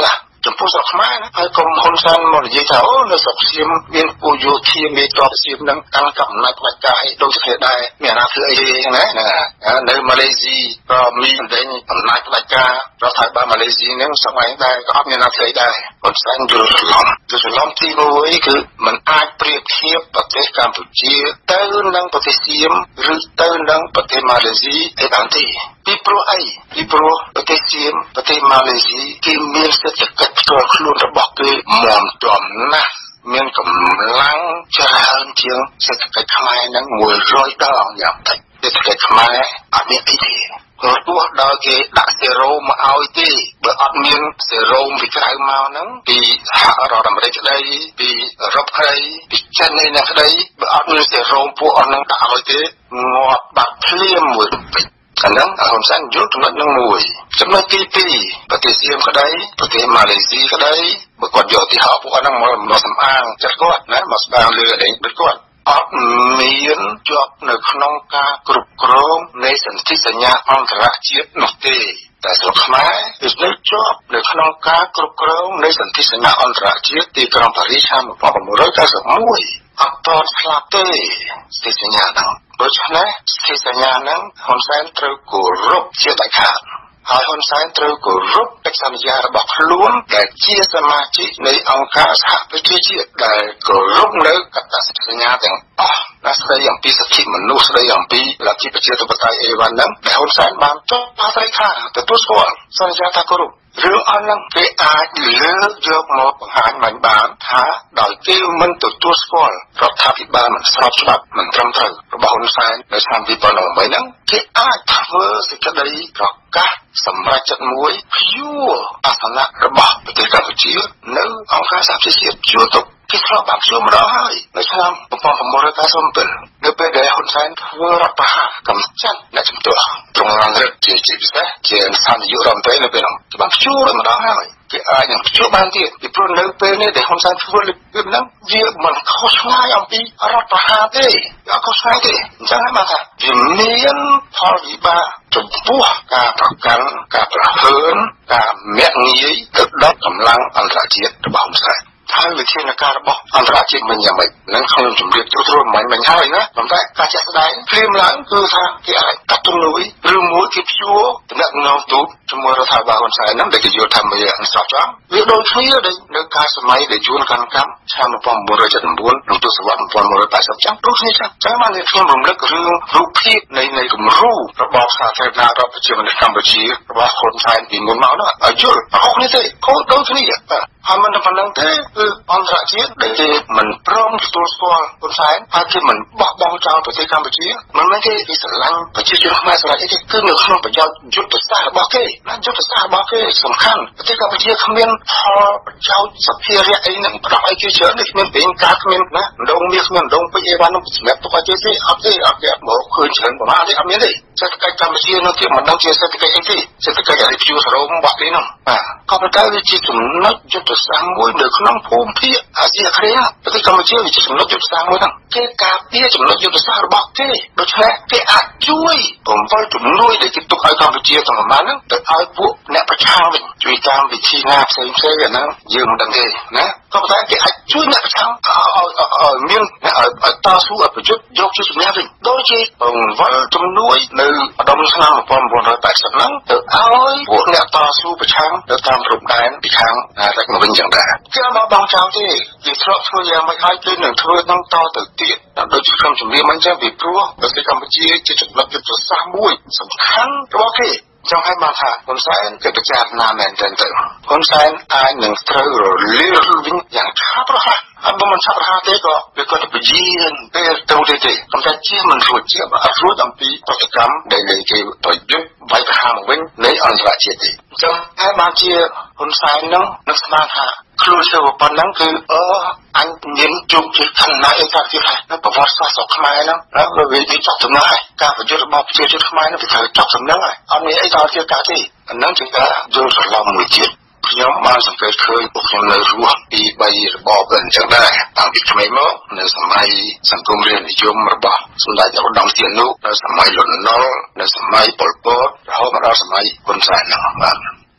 ចំពោះស្រុកខ្មែរណាហើយកុំហ៊ុនសែនមកនិយាយថាអូនៅស្រុកសៀមមានពូយោធាមានតបសៀមនឹងកាន់កំណត់ផ្ដាច់ការអីដូចគ្នាដែរមានអាណាធ្វើអីហ្នឹងណានៅម៉ាឡេស៊ីក៏មានតែអំណាចផ្ដាច់ការរដ្ឋាភិបាលម៉ាឡេស៊ីហ្នឹងសម័យដែរក៏អត់មានអាណាធ្វើដែរហ៊ុនសែនយល់ច្រឡំយល់ច្រឡំទីមួយគឺมันអាចប្រៀបធៀបប្រទេសកម្ពុជាទៅនឹងប្រទេសសៀមឬទៅនឹងប្រទេសម៉ាឡេស៊ីអីបានទេពីព្រោះអីពីព្រោះប្រទេសសៀមប្រទេសម៉ាឡេស៊ីគេមានសេដ្ឋកិច្ចផ្ទាល់ខ្លួនរបស់គេមាំទាំណាស់មានកម្លាំងច្រើនជាងសេដ្ឋកិច្ចខ្មែរហ្នឹងមួយរយដងយ៉ាងតិចសេដ្ឋកិច្ចខ្មែរអត់មានអីទេព្រោះទោះដល់គេដាក់សេរ៉ូមកឲ្យទេបើអត់មានសេរ៉ូពីក្រៅមកហ្នឹងពីសហរដ្ឋអាមេរិកក្តីពីអឺរ៉ុបក្តីពីចិនឯណាក្តីបើអត់មានសេរ៉ូពួកអស់ហ្នឹងដាក់ឲ្យទេងាប់បាត់ភ្លាមមួយពេចអាហ្នឹងហ៊ុនសែនយល់ចំណុចហ្នឹងមួយចំណុចទីពីរប្រទេសសៀមក្តីប្រទេសម៉ាឡេស៊ីក្តីបើគាត់យកទីហោពួកហ្នឹងមកមកសម្អាងចិត្តគាត់ណាមកស្ដារលើអីដូចគាត់អត់មានជាប់នៅក្នុងការគ្រប់គ្រងនៃសន្ធិសញ្ញាអន្តរជាតិនោះទេតែស្រុកខ្មែរគឺនៅជាប់នៅក្នុងការគ្រប់គ្រងនៃសន្ធិសញ្ញាអន្តរជាតិទីក្រុងប៉ារីសឆ្នាំmột nghìn chín trăm tám mươi mốtអត់តស្លាប់ទេសន្ធិសញ្ញាហ្នឹងដូច្នេះសន្ធិសញ្ញាហ្នឹងហ៊ុនសែនត្រូវគោរពជាដាច់ខាតហើយហ៊ុនសែនត្រូវគោរពកិច្ចសន្យារបស់ខ្លួនដែលជាសមាជិកនៃអង្គការសហប្រជាជាតិដែលគោរពនៅកតសញ្ញាទាំងអស់ណាស្ដីអំពីសិទ្ធិមនុស្សស្ដីអំពីលទ្ធិប្រជាធិបតេយ្យអីវ៉ាន់ហ្នឹងដែលហ៊ុនសែនបានចុះផាសរីខាទទួលស្គាល់សន្យាថាគោរពរឿងអស់ហ្នឹងគេអាចលើកយកមកបង្ហាញមិនបានថាដោយគេមិនទទួលស្គាល់រដ្ឋាភិបាលមិនស្របច្បាប់មិនត្រឹមត្រូវរបស់ហ៊ុនសែននៅឆ្នាំពីរពាន់ប្រាំបីហ្នឹងគេអាចធ្វើសេចក្តីប្រកាសសម្រាប់ចិត្តមួយព្យួរអាសនៈរបស់ប្រទេសកម្ពុជានៅអង្គការសហប្រជាជាតិជួទុកគេធ្លាប់បានជួម្ដងហើយនៅឆ្នាំmột nghìn chín trăm tám mươi bảyនៅពេលដែលហ៊ុនសែនធ្វើរដ្ឋប្រហារកំចាត់អ្នកជំទាស់ត្រង់រឹកជាជាពិសេសជាស្ថាននាយករដ្ឋមន្ត្រីនៅពេលនោះគេបានជួម្ដងហើយគេអាចនឹងជួបានទៀតពីព្រោះនៅពេលនេះដែលហ៊ុនសែនធ្វើលើកហ្នឹងវាមិនខុសឆ្ងាយអំពីរដ្ឋប្រហារទេអត់ខុសឆ្ងាយទេអញ្ចឹងហើយមកថាវាមានផលវិបាកចំពោះការប្រកាន់ការប្រហើនការមាក់ងាយទៅដល់កម្លាំងអន្តរជាតិរបស់ហ៊ុនសែនហើយវិធានការរបស់អន្តរជាតិមិនយ៉ាងម៉េចនឹងខ្ញុំជម្រាបទូទៅមិនមិនហើយណាប៉ុន្តែការចាក់ស្ដែងព្រាមឡើងគឺថាគេអាចកាត់ទម្នួយឬមួយគេព្យួរតំណែងនៅទូជាមួយរដ្ឋាភិបាលហ៊ុនសែនហ្នឹងដែលគេយល់ថាវាស្របច្បាប់វាដូចគ្នាដែលនៅការសម័យដែលជួនកាន់កម្មឆ្នាំmột nghìn chín trăm bảy mươi chínក្នុងទសវត្សរ៍một nghìn chín trăm tám mươiចឹងដូចគ្នាចឹងចឹងបានខ្ញុំរំលឹករឿងរូបភាពនៃនៃគំរូរបបសាធារណរដ្ឋប្រជាមានិតកម្ពុជារបស់ហ៊ុនសែនពីមុនមកនោះឲ្យយល់អត់គ្នាទេខុសដូចគ្នាហើយមិនតែប៉ុណ្្នឹងទេគឺអន្តរជាតិដែលគេមិនព្រមទទួលស្គាល់ហ៊ុនសែនហើយគេមិនបោះបង់ចោលប្រទេសកម្ពុជាមិនមែនទេគេស្រឡាញ់ប្រជាជនខ្មែរស្រឡាញ់អីទេគឺនៅក្នុងប្រយោជន៍យុទ្ធសាស្ត្ររបស់គេណាយុទ្ធសាស្ត្ររបស់គេសំខាន់ប្រទេសកម្ពុជាគ្មានផលប្រយោជន៍សភារៈអីនឹងផ្ដោតឲ្យគេច្រើននេះគ្មានពេញការគ្មានណាដងមាសគ្មានដងពេជ្រអីវ៉ាន់នោះសម្រាប់ទុកឲ្យគេទេអត់ទេអត់គេមកឃើញច្រើនប្រហែលទេអត់មានទេសេដ្ឋកិច្ចកម្ពុជានៅទីមិនដឹងជាសេដ្ឋកិច្ចអីទេសេដ្ឋកិច្ចអាភីវសរោមបាក់នេះនោះបាទក៏ប៉ុន្តែវាជាចំណុចយុទ្ធសាស្ត្រមួយនៅក្នុងភូមិភាគអាស៊ីអាគ្នេយ៍ប្រទេសកម្ពុជាវាជាចំណុចយុទ្ធសាស្ត្រមួយហ្នឹងគេការពារចំណុចយុទ្ធសាស្ត្ររបស់គេដូច្នេះគេអាចជួយបំពេញជំនួយដែលគេទុកឲ្យកម្ពុជាទាំងប្រមាណហ្នឹងទៅឲ្យពួកអ្នកប្រឆាំងវិញជួយតាមវិធីណាផ្សេងផ្សេងអាហ្នឹងយើងមិនដឹងទេណាក៏ប៉ុន្តែគេអាចជួយអ្នកប្រឆាំងឲ្យឲ្យមានឲ្យតស៊ូឲ្យប្រយុទ្ធយកជាជំនះវិញដូចជាបង្វិលជំនួយនៅឧត្តមឆ្នាំmột nghìn chín trăm tám mươiហ្នឹងទៅឲ្យពួកអ្នកតស៊ូប្រឆាំងទៅតាមព្រំដែនពីខាងរែកមកវិញយ៉ាងដែរគេអត់មកបងចោលទេវាធ្លាប់ធ្វើយ៉ាងមិនហើយគេនឹងធ្វើនឹងតទៅទៀតដូចជាខ្ញុំជំរាបមិនចឹងពីព្រោះប្រទេសកម្ពុជាជាចំណុចយុទ្ធសាស្ត្រមួយសំខាន់របស់គេចង់ឲ្យមកថាហ៊ុនសែនគេពិចារណាមែនទែនទៅហ៊ុនសែនអាចនឹងត្រូវរលាយវិញយ៉ាងឆាប់រហ័សហើយបើមិនឆាប់រហ័សទេក៏វាក៏ទៅពជាពេលទៅទេទេប៉ុន្តែជាមិនរួចជាអត់រួចអំពីប្រតិកម្មដែលគេប្រយុទ្ធវាយប្រហារវិញនៃអន្តរជាតិទេអញ្ចឹងហើយបានជាហ៊ុនសែននឹងនឹកស្មានថាខ្លួនធ្វើប៉ុណ្ណឹងគឺអឺអញមានជោគជ័យខាងណាអីថាទៀតហើយប្រវត្តិសាស្ត្រស្រុកខ្មែរហ្នឹងវាវាចប់ដំណើរហើយការប្រយុទ្ធរបស់ប្រជាជនខ្មែរហ្នឹងវាត្រូវចប់ដំណើរហើយអត់មានអីដល់ទៀតកាទេអាហ្នឹងជាការយល់ច្រឡំមួយទៀតខ្ញុំបានសង្កេតឃើញពួកខ្ញុំនៅរស់ពីបីរបបអញ្ចឹងដែរតាំងពីក្មេងមកនៅសម័យសង្គមរាស្ត្រនិយមរបស់សម្ដេចឧត្តមសីហនុនៅសម័យលន់នល់នៅសម័យប៉ុលពតរហូតមកដល់សម័យហ៊ុនសែនហ្នឹងបាទ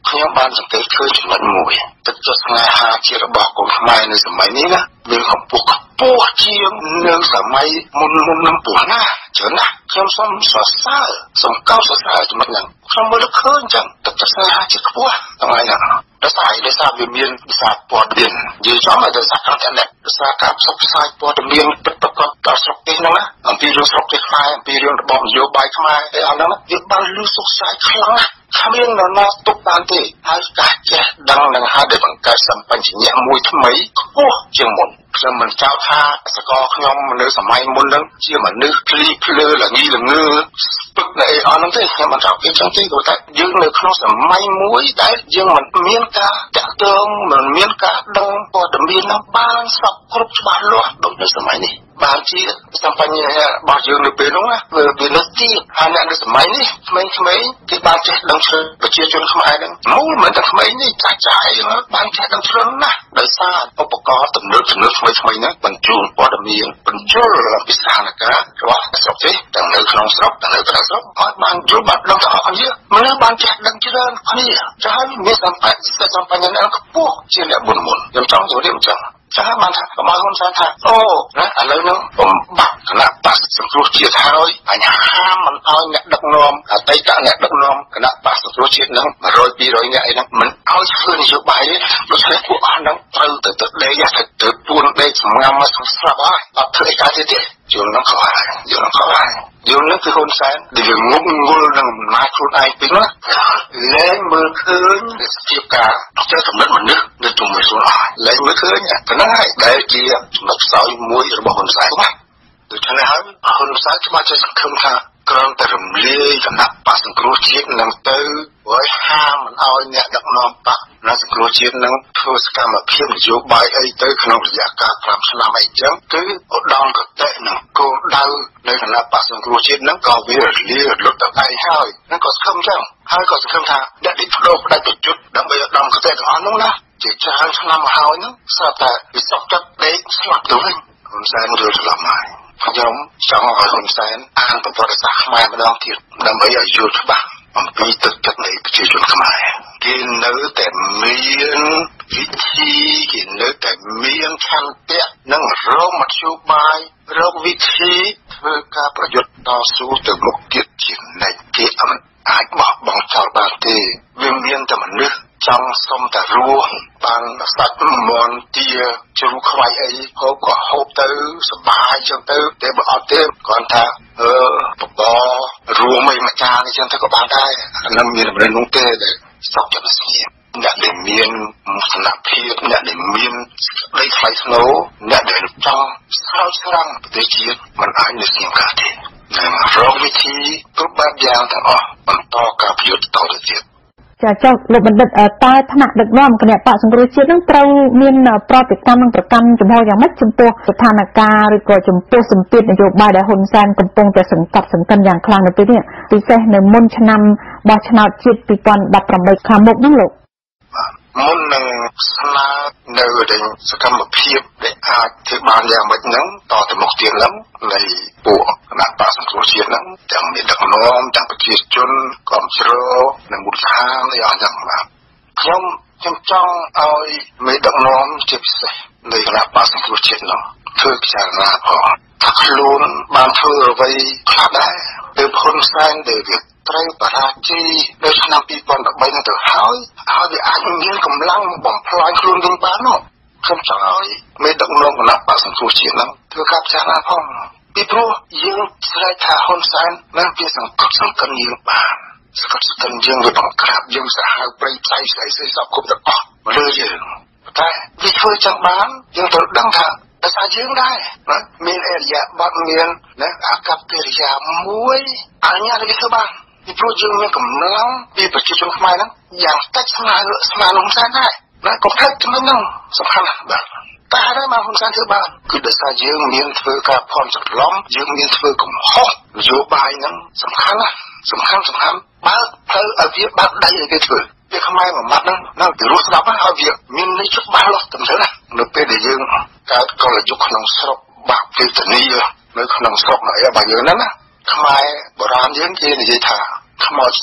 ខ្ញុំបានសង្កេតឃើញចំណុចមួយទឹកចិត្តស្នេហាជាតិរបស់កូនខ្មែរនៅសម័យនេះណាមានកម្ពស់ខ្ពស់ជាងនៅសម័យមុនមុននឹងពោះណាច្រើនណាស់ខ្ញុំសូមសរសើរសូមកោតសរសើរចំណុចហ្នឹងខ្ញុំមើលឃើញចឹងទឹកចិត្តស្នេហាជាតិខ្ពស់ថ្ងៃហ្នឹងដោយសារដោយសារវាមានវិសាព័ត៌មាននិយាយចំឲ្យដោយសារអន្តរជាតិដោយសារការផ្សព្វផ្សាយព័ត៌មានពិតប្រាកដដល់ស្រុកទេសហ្នឹងណាអំពីរឿងស្រុកទេសខ្មែរអំពីរឿងរបបនយោបាយខ្មែរឯអស់ហ្នឹងវាបានលឺសុខសាយខ្លាំងណាស់គ្មាននរណាទុកបានទេហើយការចេះដឹងនឹងហើយដែលបង្កើតសម្បញ្ញៈមួយថ្មីខ្ពស់ជាងមុនខ្ញុំមិនចោទថាសកលខ្ញុំនៅសម័យមុនហ្នឹងជាមនុស្សភ្លីភ្លើល្ងីល្ងើពឹកនៅអស់ហ្នឹងទេខ្ញុំមិនចោទគេចឹងទេព្រោះតែយើងនៅក្នុងសម័យមួយដែលយើងមិនមានការតាក់ទងមិនមានការដឹងព័ត៌មានហ្នឹងបានសពគ្រប់ច្បាស់លាស់ដូចនៅសម័យនេះបានជាសម្បញ្ញៈរបស់យើងនៅពេលនោះណាវាវានៅទីហើយនៅសម័យនេះក្មេងៗគេបានចេះដឹងជ្រៅប្រជាជនខ្មែរហ្នឹងមូលមិនតែក្មេងនេះចាស់ចាស់អីបានចេះដឹងជ្រៅណាស់ដោយសារឧបករណ៍ទំនើបទំនើបថ្មីថ្មីហ្នឹងបញ្ជូនព័ត៌មានបញ្ជូលពីស្ថានភាពរបស់ស្រុកទេទាំងនៅក្នុងស្រុកទាំងនៅក្រៅស្រុកហើយបានយល់បានដឹងទាំងអស់គ្នាមនុស្សបានចេះដឹងច្រើនគ្នាចាហើយមានសម្បញ្ញៈសម្បញ្ញៈខ្ពស់ជាអ្នកមុនមុនខ្ញុំចង់ជម្រាបចឹងចាបានថាប្រមាណហ៊ុនសែនថាអូណាឥឡូវហ្នឹងបំបាក់គណៈបក្សសង្គ្រោះជាតិហើយអញហាមមិនឲ្យអ្នកដឹកនាំអតីតអ្នកដឹកនាំគណៈបក្សសង្គ្រោះជាតិហ្នឹងone hundred ពីររយនាក់អីហ្នឹងមិនឲ្យធ្វើនយោបាយទេដូច្នេះពួកអស់ហ្នឹងត្រូវទៅទៅដេកទៅទៅពួនដេកសម្ងាំមកស្រាប់ហើយអត់ធ្វើអីកើតទៀតយល់ហ្នឹងខុសហើយយល់ហ្នឹងខុសហើយយល់ហ្នឹងគឺហ៊ុនសែនដែលងុំងល់នឹងអំណាចខ្លួនឯងពេកណាលែងមើលឃើញសភាពការចេះសម្លឹងមនុស្សនៅជុំវិញខ្លួនអស់លែងមើលឃើញប៉ុណ្ណឹងហើយដែលជាចំណុចខ្សោយមួយរបស់ហ៊ុនសែនណាដូច្នេះហើយហ៊ុនសែនច្បាស់ជាសង្ឃឹមថាក្រំតែរំលាយគណៈបក្សសង្គ្រោះជាតិនឹងទៅហើយហាមមិនឲ្យអ្នកដឹកនាំបកណាសង្គ្រោះជាតិនឹងធ្វើសកម្មភាពនយោបាយអីទៅក្នុងរយៈកាលfiveឆ្នាំអីចឹងគឺឧត្តមគតិនឹងគោលដៅនៅគណៈបក្សសង្គ្រោះជាតិនឹងក៏វារលាយលុតទៅឯងហើយនឹងក៏សង្ឃឹមចឹងហើយក៏សង្ឃឹមថាអ្នកនេះបដូរផ្ដាច់ប្រយុទ្ធដើម្បីឧត្តមគតិទាំងអស់នោះណាជាច្រើនឆ្នាំមកហើយហ្នឹងស្រាប់តែវាសុខចិត្តដេកស្លាប់ទៅវិញហ៊ុនសែនរើស្លាប់ហើយខ្ញុំចង់ឲ្យហ៊ុនសែនអានប្រវត្តិសាស្ត្រខ្មែរម្ដងទៀតដើម្បីឲ្យយល់ច្បាស់អំពីទឹកចិត្តនៃប្រជាជនខ្មែរគេនៅតែមានវិធីគេនៅតែមានឆន្ទៈនិងរកមធ្យោបាយរកវិធីធ្វើការប្រយុទ្ធតស៊ូទៅមុខទៀតជានិច្ចគេអត់អាចបោះបង់ចោលបានទេវាមានតែមនុស្សចង់សុំតែរស់បានសាច់មន់ទាជ្រូកខ្វៃអីហូបក៏ហូបទៅសប្បាយចឹងទៅតែបើអត់ទេគាត់ថាអឺបបរួមអីមួយចានអញ្ចឹងទៅក៏បានដែរអានឹងមានមនុស្សនោះទេដែលសុខចិត្តស្ងៀមអ្នកដែលមានមោទនភាពអ្នកដែលមានក្តីថ្លៃថ្នូរអ្នកដែលចង់ស្រោចស្រង់ប្រទេសជាតិមិនអាចនៅស្ងៀមកាទេនឹងរកវិធីគ្រប់បែបយ៉ាងទាំងអស់បន្តការប្រយុទ្ធតទៅទៀតចាចុះលោកបណ្ឌិតតើថ្នាក់ដឹកនាំគណៈបក្សសង្គ្រោះជាតិនឹងត្រូវមានប្រតិកម្មនិងប្រកាន់ចំហយ៉ាងម៉េចចំពោះស្ថានភាពឬក៏ចំពោះសម្ពាធនយោបាយដែលហ៊ុនសែនកំពុងតែសង្កត់សង្កិនយ៉ាងខ្លាំងនៅពេលនេះពិសេសនៅមុនឆ្នាំបោះឆ្នោតជាតិtwo thousand eighteenខាងមុខហ្នឹងលោកមុននឹងស្នើនៅတဲ့សកម្មភាពដែលអាចធ្វើបានយ៉ាងម៉េចហ្នឹងតទៅមុខទៀតហ្នឹងនៃពួកគណៈបក្សសង្គ្រោះជាតិហ្នឹងទាំងមានដឹកនាំទាំងប្រជាជនគ្រប់ជ្រោនិងមូលដ្ឋានអីអស់ចឹងបាទខ្ញុំខ្ញុំចង់ឲ្យមេដឹកនាំជាពិសេសនៃគណៈបក្សសង្គ្រោះជាតិហ្នឹងធ្វើពិចារណាផងថាខ្លួនបានធ្វើអ្វីខ្លះដែរទើបហ៊ុនសែនដែលវាត្រូវបរាជ័យនៅឆ្នាំtwo thousand eighteenទៅហើយហើយវាអាចមានកម្លាំងបំផ្លាញខ្លួនវិញបាននោះខ្ញុំចង់ឲ្យមេដឹកនាំគណៈបក្សសង្គ្រោះជាតិហ្នឹងធ្វើការពិចារណាផងពីព្រោះយើងស្រែកថាហ៊ុនសែននឹងវាសង្កត់សង្កិនយើងបានសង្កត់សង្កិនយើងវាបង្ក្រាបយើងសាហាវព្រៃផ្សៃស្អីស្អីសពគ្រប់ទាំងអស់លើយើងតែវាធ្វើចឹងបានយើងត្រូវដឹងថាដោយសារយើងដែរណាមានអរិយាប័ត្រមានណាអាកប្បកិរិយាមួយអញ្ញាតវាធ្វើបានពីព្រោះយើងមានកម្លាំងពីប្រជាជនខ្មែរហ្នឹងយ៉ាងតិចស្មើស្មើនឹងហ៊ុនសែនដែរណាកុំភ្លេចចំណុចហ្នឹងសំខាន់ណាស់បាទតែហើយមកហ៊ុនសែនធ្វើបានគឺដោយសារយើងមានធ្វើការផន់ច្រឡំយើងមានធ្វើកំហុសនយោបាយហ្នឹងសំខាន់ណាស់សំខាន់សំខាន់បើផ្លូវឲ្យវាបើកដៃឲ្យគេធ្វើវាខ្មែរមួយម៉ាត់ហ្នឹងនៅពីរស់ស្ដាប់ហើយវាមានន័យច្បាស់លាស់ទៅណានៅពេលដែលយើងកើតកលយុគក្នុងស្រុកបាក់វេទនីនៅក្នុងស្រុកនៅអីរបស់យើងហ្នឹងណាខ្មែរបុរាណយើងគេនិយាយថាខ្មោចស្រុក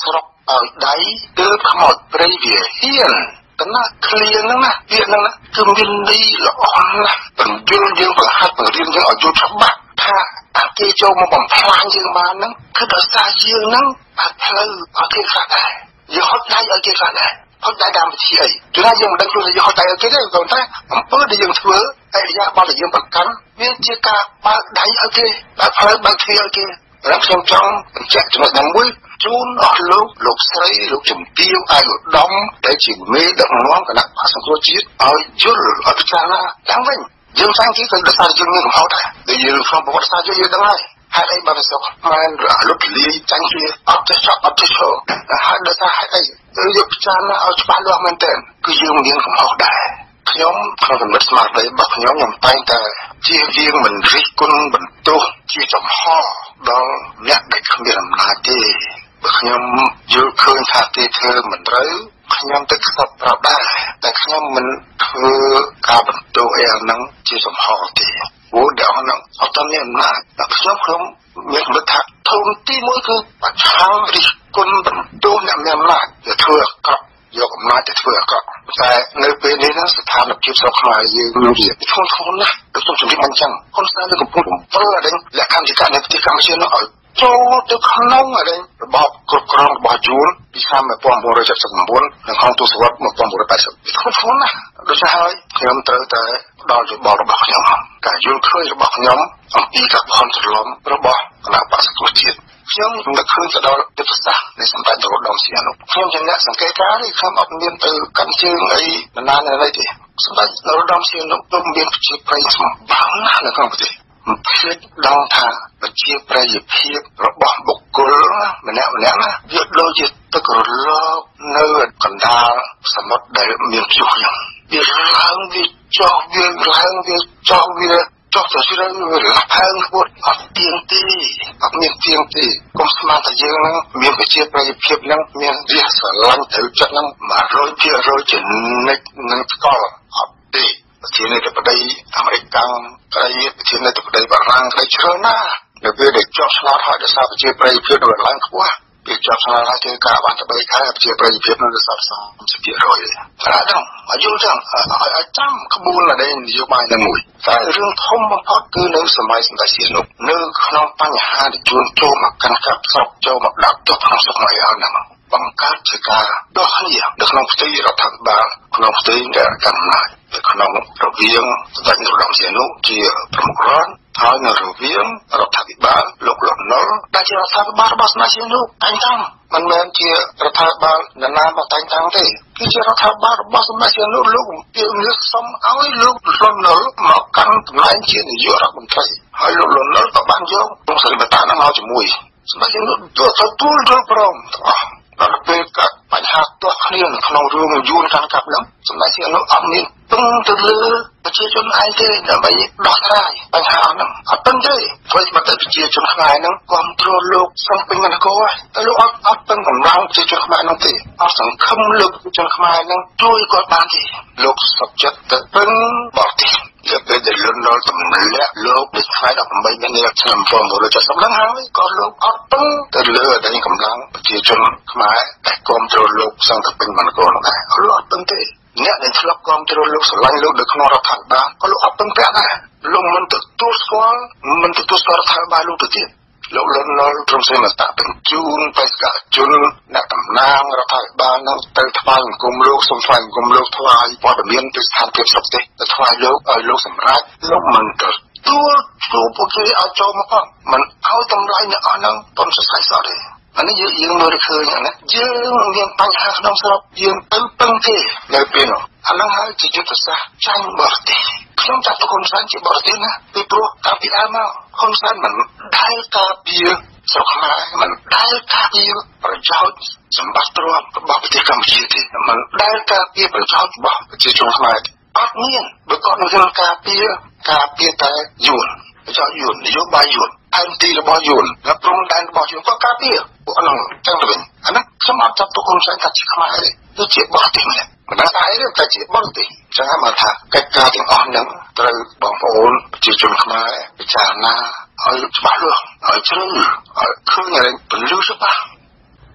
ឲ្យដៃទើបខ្មោចព្រៃវាហ៊ានតែណាឃ្លៀងហ្នឹងណាវាហ្នឹងណាគឺមានន័យល្អណាស់បញ្យល់យើងបង្ហាត់បង្រៀនយើងឲ្យយល់ច្បាស់ថាអាគេចូលមកបំផ្លាញយើងបានហ្នឹងគឺដោយសារយើងហ្នឹងបាត់ផ្លូវឲ្យគេខ្លះដែរយើងហត់ដៃឲ្យគេខ្លះដែរហត់ដៃតាមវិធីអីជួនណាយើងមិនដឹងខ្លួនថាយើងហត់ដៃឲ្យគេទេគ្រាន់តែអំពើដែលយើងធ្វើអរិយាប័ត្រដែលយើងប្រកាន់វាជាការបើកដៃឲ្យគេបើកផ្លូវបើកទ្វារឲ្យគេហើយខ្ញុំចង់បញ្ជាក់ចំណុចណាមួយជូនអស់លោកលោកស្រីលោកជំទាវអាយុដំដែលជាមេដឹកនាំគណៈបក្សសង្គ្រោះជាតិឲ្យយល់ឲ្យពិចារណាឡើងវិញយើងសាំងគេទៅដោយសារយើងមានកំហុសដែរដែលយើងក្នុងប្រវត្តិសាស្ត្រយើងដឹងហើយហេតុអីបានស្រុកបានលុបលាយចាញ់គ្នាអត់ទៅចប់អត់ទៅឈរហើយដោយសារហេតុអីយើងពិចារណាឲ្យច្បាស់លាស់មែនទែនគឺយើងមានកំហុសដែរខ្ញុំក្នុងគំនិតស្មារតីរបស់ខ្ញុំខ្ញុំតែងតែជៀសវាងមិនរិះគន់បន្ទោសជាចំហដល់អ្នកដែលគ្មានអំណាចទេបើខ្ញុំយល់ឃើញថាគេធ្វើមិនត្រូវខ្ញុំទៅខ្សត់ប្រាប់ដែរតែខ្ញុំមិនធ្វើការបន្ទោសអីអាហ្នឹងជាចំហទេព្រោះដល់ហ្នឹងអត់មានអំណាចតែខ្ញុំខ្ញុំមានគំនិតថាធំទីមួយគឺបច្ឆារិះគន់បន្ទោសអ្នកមានអំណាចទៅធ្វើអាក្រក់យកអំណាចទៅធ្វើអាក្រក់តែនៅពេលនេះណាស្ថានភាពស្រុកខ្មែរយើងមានវាធ្ងន់ធ្ងរណាស់ដូចខ្ញុំជម្រាបអញ្ចឹងហ៊ុនសែននៅកំពុងបំពេញអីលក្ខន្តិកៈនៃប្រទេសកម្ពុជានោះឲ្យចូលទៅក្នុងអីរបបគ្រប់គ្រងរបស់យួនពីឆ្នាំmột nghìn chín trăm bảy mươi chínនិងក្នុងទសវត្សរ៍một nghìn chín trăm tám mươiធ្ងន់ធ្ងរណាស់ដូច្នេះហើយខ្ញុំត្រូវតែដល់យោបល់របស់ខ្ញុំការយល់ឃើញរបស់ខ្ញុំអំពីការខំច្រឡំរបស់គណៈបក្សសង្គ្រោះជាតិខ្ញុំនឹកឃើញទៅដល់យុទ្ធសាស្ត្រនៃសម្ដេចនរោត្តមសីហនុខ្ញុំជាអ្នកសង្កេតការណ៍នេះខ្ញុំអត់មានទៅកាន់ជើងអីបណ្ដាណីទេសម្ដេចនរោត្តមសីហនុពុំមានប្រជាប្រិយសម្បើមណាស់នៅក្នុងប្រទេសមិនភ្លេចដល់ថាប្រជាប្រិយភាពរបស់បុគ្គលម្នាក់ម្នាក់ណាវាដូចជាទឹករលកនៅកណ្ដាលសមុទ្រដែលមានព្យុះយ៉ាងវាឡើងវាចុះវាឡើងវាចុះវាចុះទៅជ្រៅវាលាក់ផើងពួតអត់ទៀងទេអត់មានទៀងទេកុំស្មានថាយើងនឹងមានប្រជាប្រិយភាពនឹងមានវាស្រឡាញ់ទៅចិត្តនឹងone hundred percent ជានិច្ចនឹងស្គាល់អត់ទេប្រធានាធិបតីអាមេរិកកាំងក្រីប្រធានាធិបតីបារាំងក្រីច្រើនណាស់នៅពេលដែលជាប់ឆ្នោតហើយដោយសារប្រជាប្រិយភាពនៅឡើងខ្ពស់ពេលជាប់ឆ្នោតហើយធ្វើការបានទៅបីខែប្រជាប្រិយភាពនៅសល់三十%តែដល់អាយុចឹងឲ្យចាំក្បួននៃនយោបាយនឹងមួយតែរឿងធំបំផុតគឺនៅសម័យសម្ដេចសៀននៅក្នុងបញ្ហាដែលជួនចូលមកកាន់កាប់ស្រុកចូលមកដាក់ទោសក្នុងស្រុកមកឲ្យហ្នឹងបង្កើតជាការដោះគ្នានៅក្នុងផ្ទៃរដ្ឋាភិបាលក្នុងផ្ទៃដែលកាន់អំណាចនៅក្នុងរវាងសម្ដេចនរោត្តមសីហនុជាប្រមុខរដ្ឋហើយនៅរវាងរដ្ឋាភិបាលលោកលន់នល់ដែលជារដ្ឋាភិបាលរបស់សម្ដេចសៀនលោកតែងតាំងមិនមែនជារដ្ឋាភិបាលនរណាមកតែងតាំងទេគឺជារដ្ឋាភិបាលរបស់សម្ដេចសៀនលោកលោកទាមទារសុំឲ្យលោកលន់នល់មកកាន់តំណែងជានាយករដ្ឋមន្ត្រីហើយលោកលន់នល់ក៏បានយកក្នុងសេរីបតានឹងមកជាមួយសម្ដេចសៀនលោកទទួលយល់ព្រមទាំងអស់ដល់ពេលកាត់បញ្ហាទាស់គ្នាក្នុងរឿងយួនកាន់កាប់ហ្នឹងសម្ដេចសៀនលោកអត់មានពឹងទៅលើប្រជាជនឯងទេដើម្បីដោះស្រាយបញ្ហាហ្នឹងអត់ពឹងទេព្រោះតែប្រជាជនខ្មែរហ្នឹងគ្រប់គ្រងលោកសង្ឃពេញមន្តគរតែលោកអត់អត់ពឹងកម្លាំងប្រជាជនខ្មែរហ្នឹងទេអត់សង្ឃឹមលោកប្រជាជនខ្មែរហ្នឹងជួយគាត់បានទេលោកសុខចិត្តទៅពឹងបរទេសជាពេលដែលលន់នល់ទម្លាក់លោកនៅថ្ងៃដប់ប្រាំបីមីនាឆ្នាំmột nghìn chín trăm bảy mươiហ្នឹងហើយក៏លោកអត់ពឹងទៅលើអីកម្លាំងប្រជាជនខ្មែរដែលគ្រប់គ្រងលោកសង្ឃពេញមន្តគរហ្នឹងដែរលោកអត់ពឹងទេអ្នកដែលធ្លាប់គ្រប់គ្រងលោកស្រឡាញ់លោកនៅក្នុងរដ្ឋាភិបាលក៏លោកអត់ពឹងពាក់ដែរលោកមិនទទួលស្គាល់មិនទទួលស្គាល់រដ្ឋាភិបាលលោកទៅទៀតលោកលន់នល់ព្រមសេមតាបញ្ជូនបេសកជនអ្នកតំណាងរដ្ឋាភិបាលនឹងទៅថ្វាយបង្គំលោកសូមថ្វាយបង្គំលោកថ្វាយព័ត៌មានពីស្ថានភាពស្រុកទេសទៅថ្វាយលោកឲ្យលោកសម្រេចលោកមិនទទួលចូលពួកគេឲ្យចូលមកផងមិនឲ្យតម្លៃអ្នកអស់ហ្នឹងប៉ុនសរសៃសោះទេអានេះយើងយើងមើលឃើញណាយើងមានបញ្ហាក្នុងស្រុកយើងទៅពឹងទេនៅពេលនោះអាហ្នឹងហើយជាយុទ្ធសាស្ត្រចាញ់បរទេសខ្ញុំចាត់ទុកហ៊ុនសែនជាបរទេសណាពីព្រោះតាំងពីដើមមកហ៊ុនសែនមិនដែលការពារស្រុកខ្មែរមិនដែលការពារប្រយោជន៍សម្បត្តិទ្រព្យរបស់ប្រទេសកម្ពុជាទេមិនដែលការពារប្រយោជន៍របស់ប្រជាជនខ្មែរអត់មានបើគាត់នឹងការពារការពារតែយួនប្រយោជន៍យួននយោបាយយួនអែមទីរបស់យួនและព្រំដែនរបស់យួនក៏ការពារពួកហ្នឹងចឹងទៅវិញអានេះខ្ញុំអត់ចាប់ទុកហ៊ុនសែនថាជាខ្មែរទេគឺជាបរទេសម្នាក់មិនដឹងថាអីទេតែជាបរទេសចឹងហើយមកថាកិច្ចការទាំងអស់ហ្នឹងត្រូវបងប្អូនប្រជាជនខ្មែរពិចារណាឲ្យច្បាស់លាស់ឲ្យជ្រៅឲ្យឃើញឲ្យពលឺច្បាស់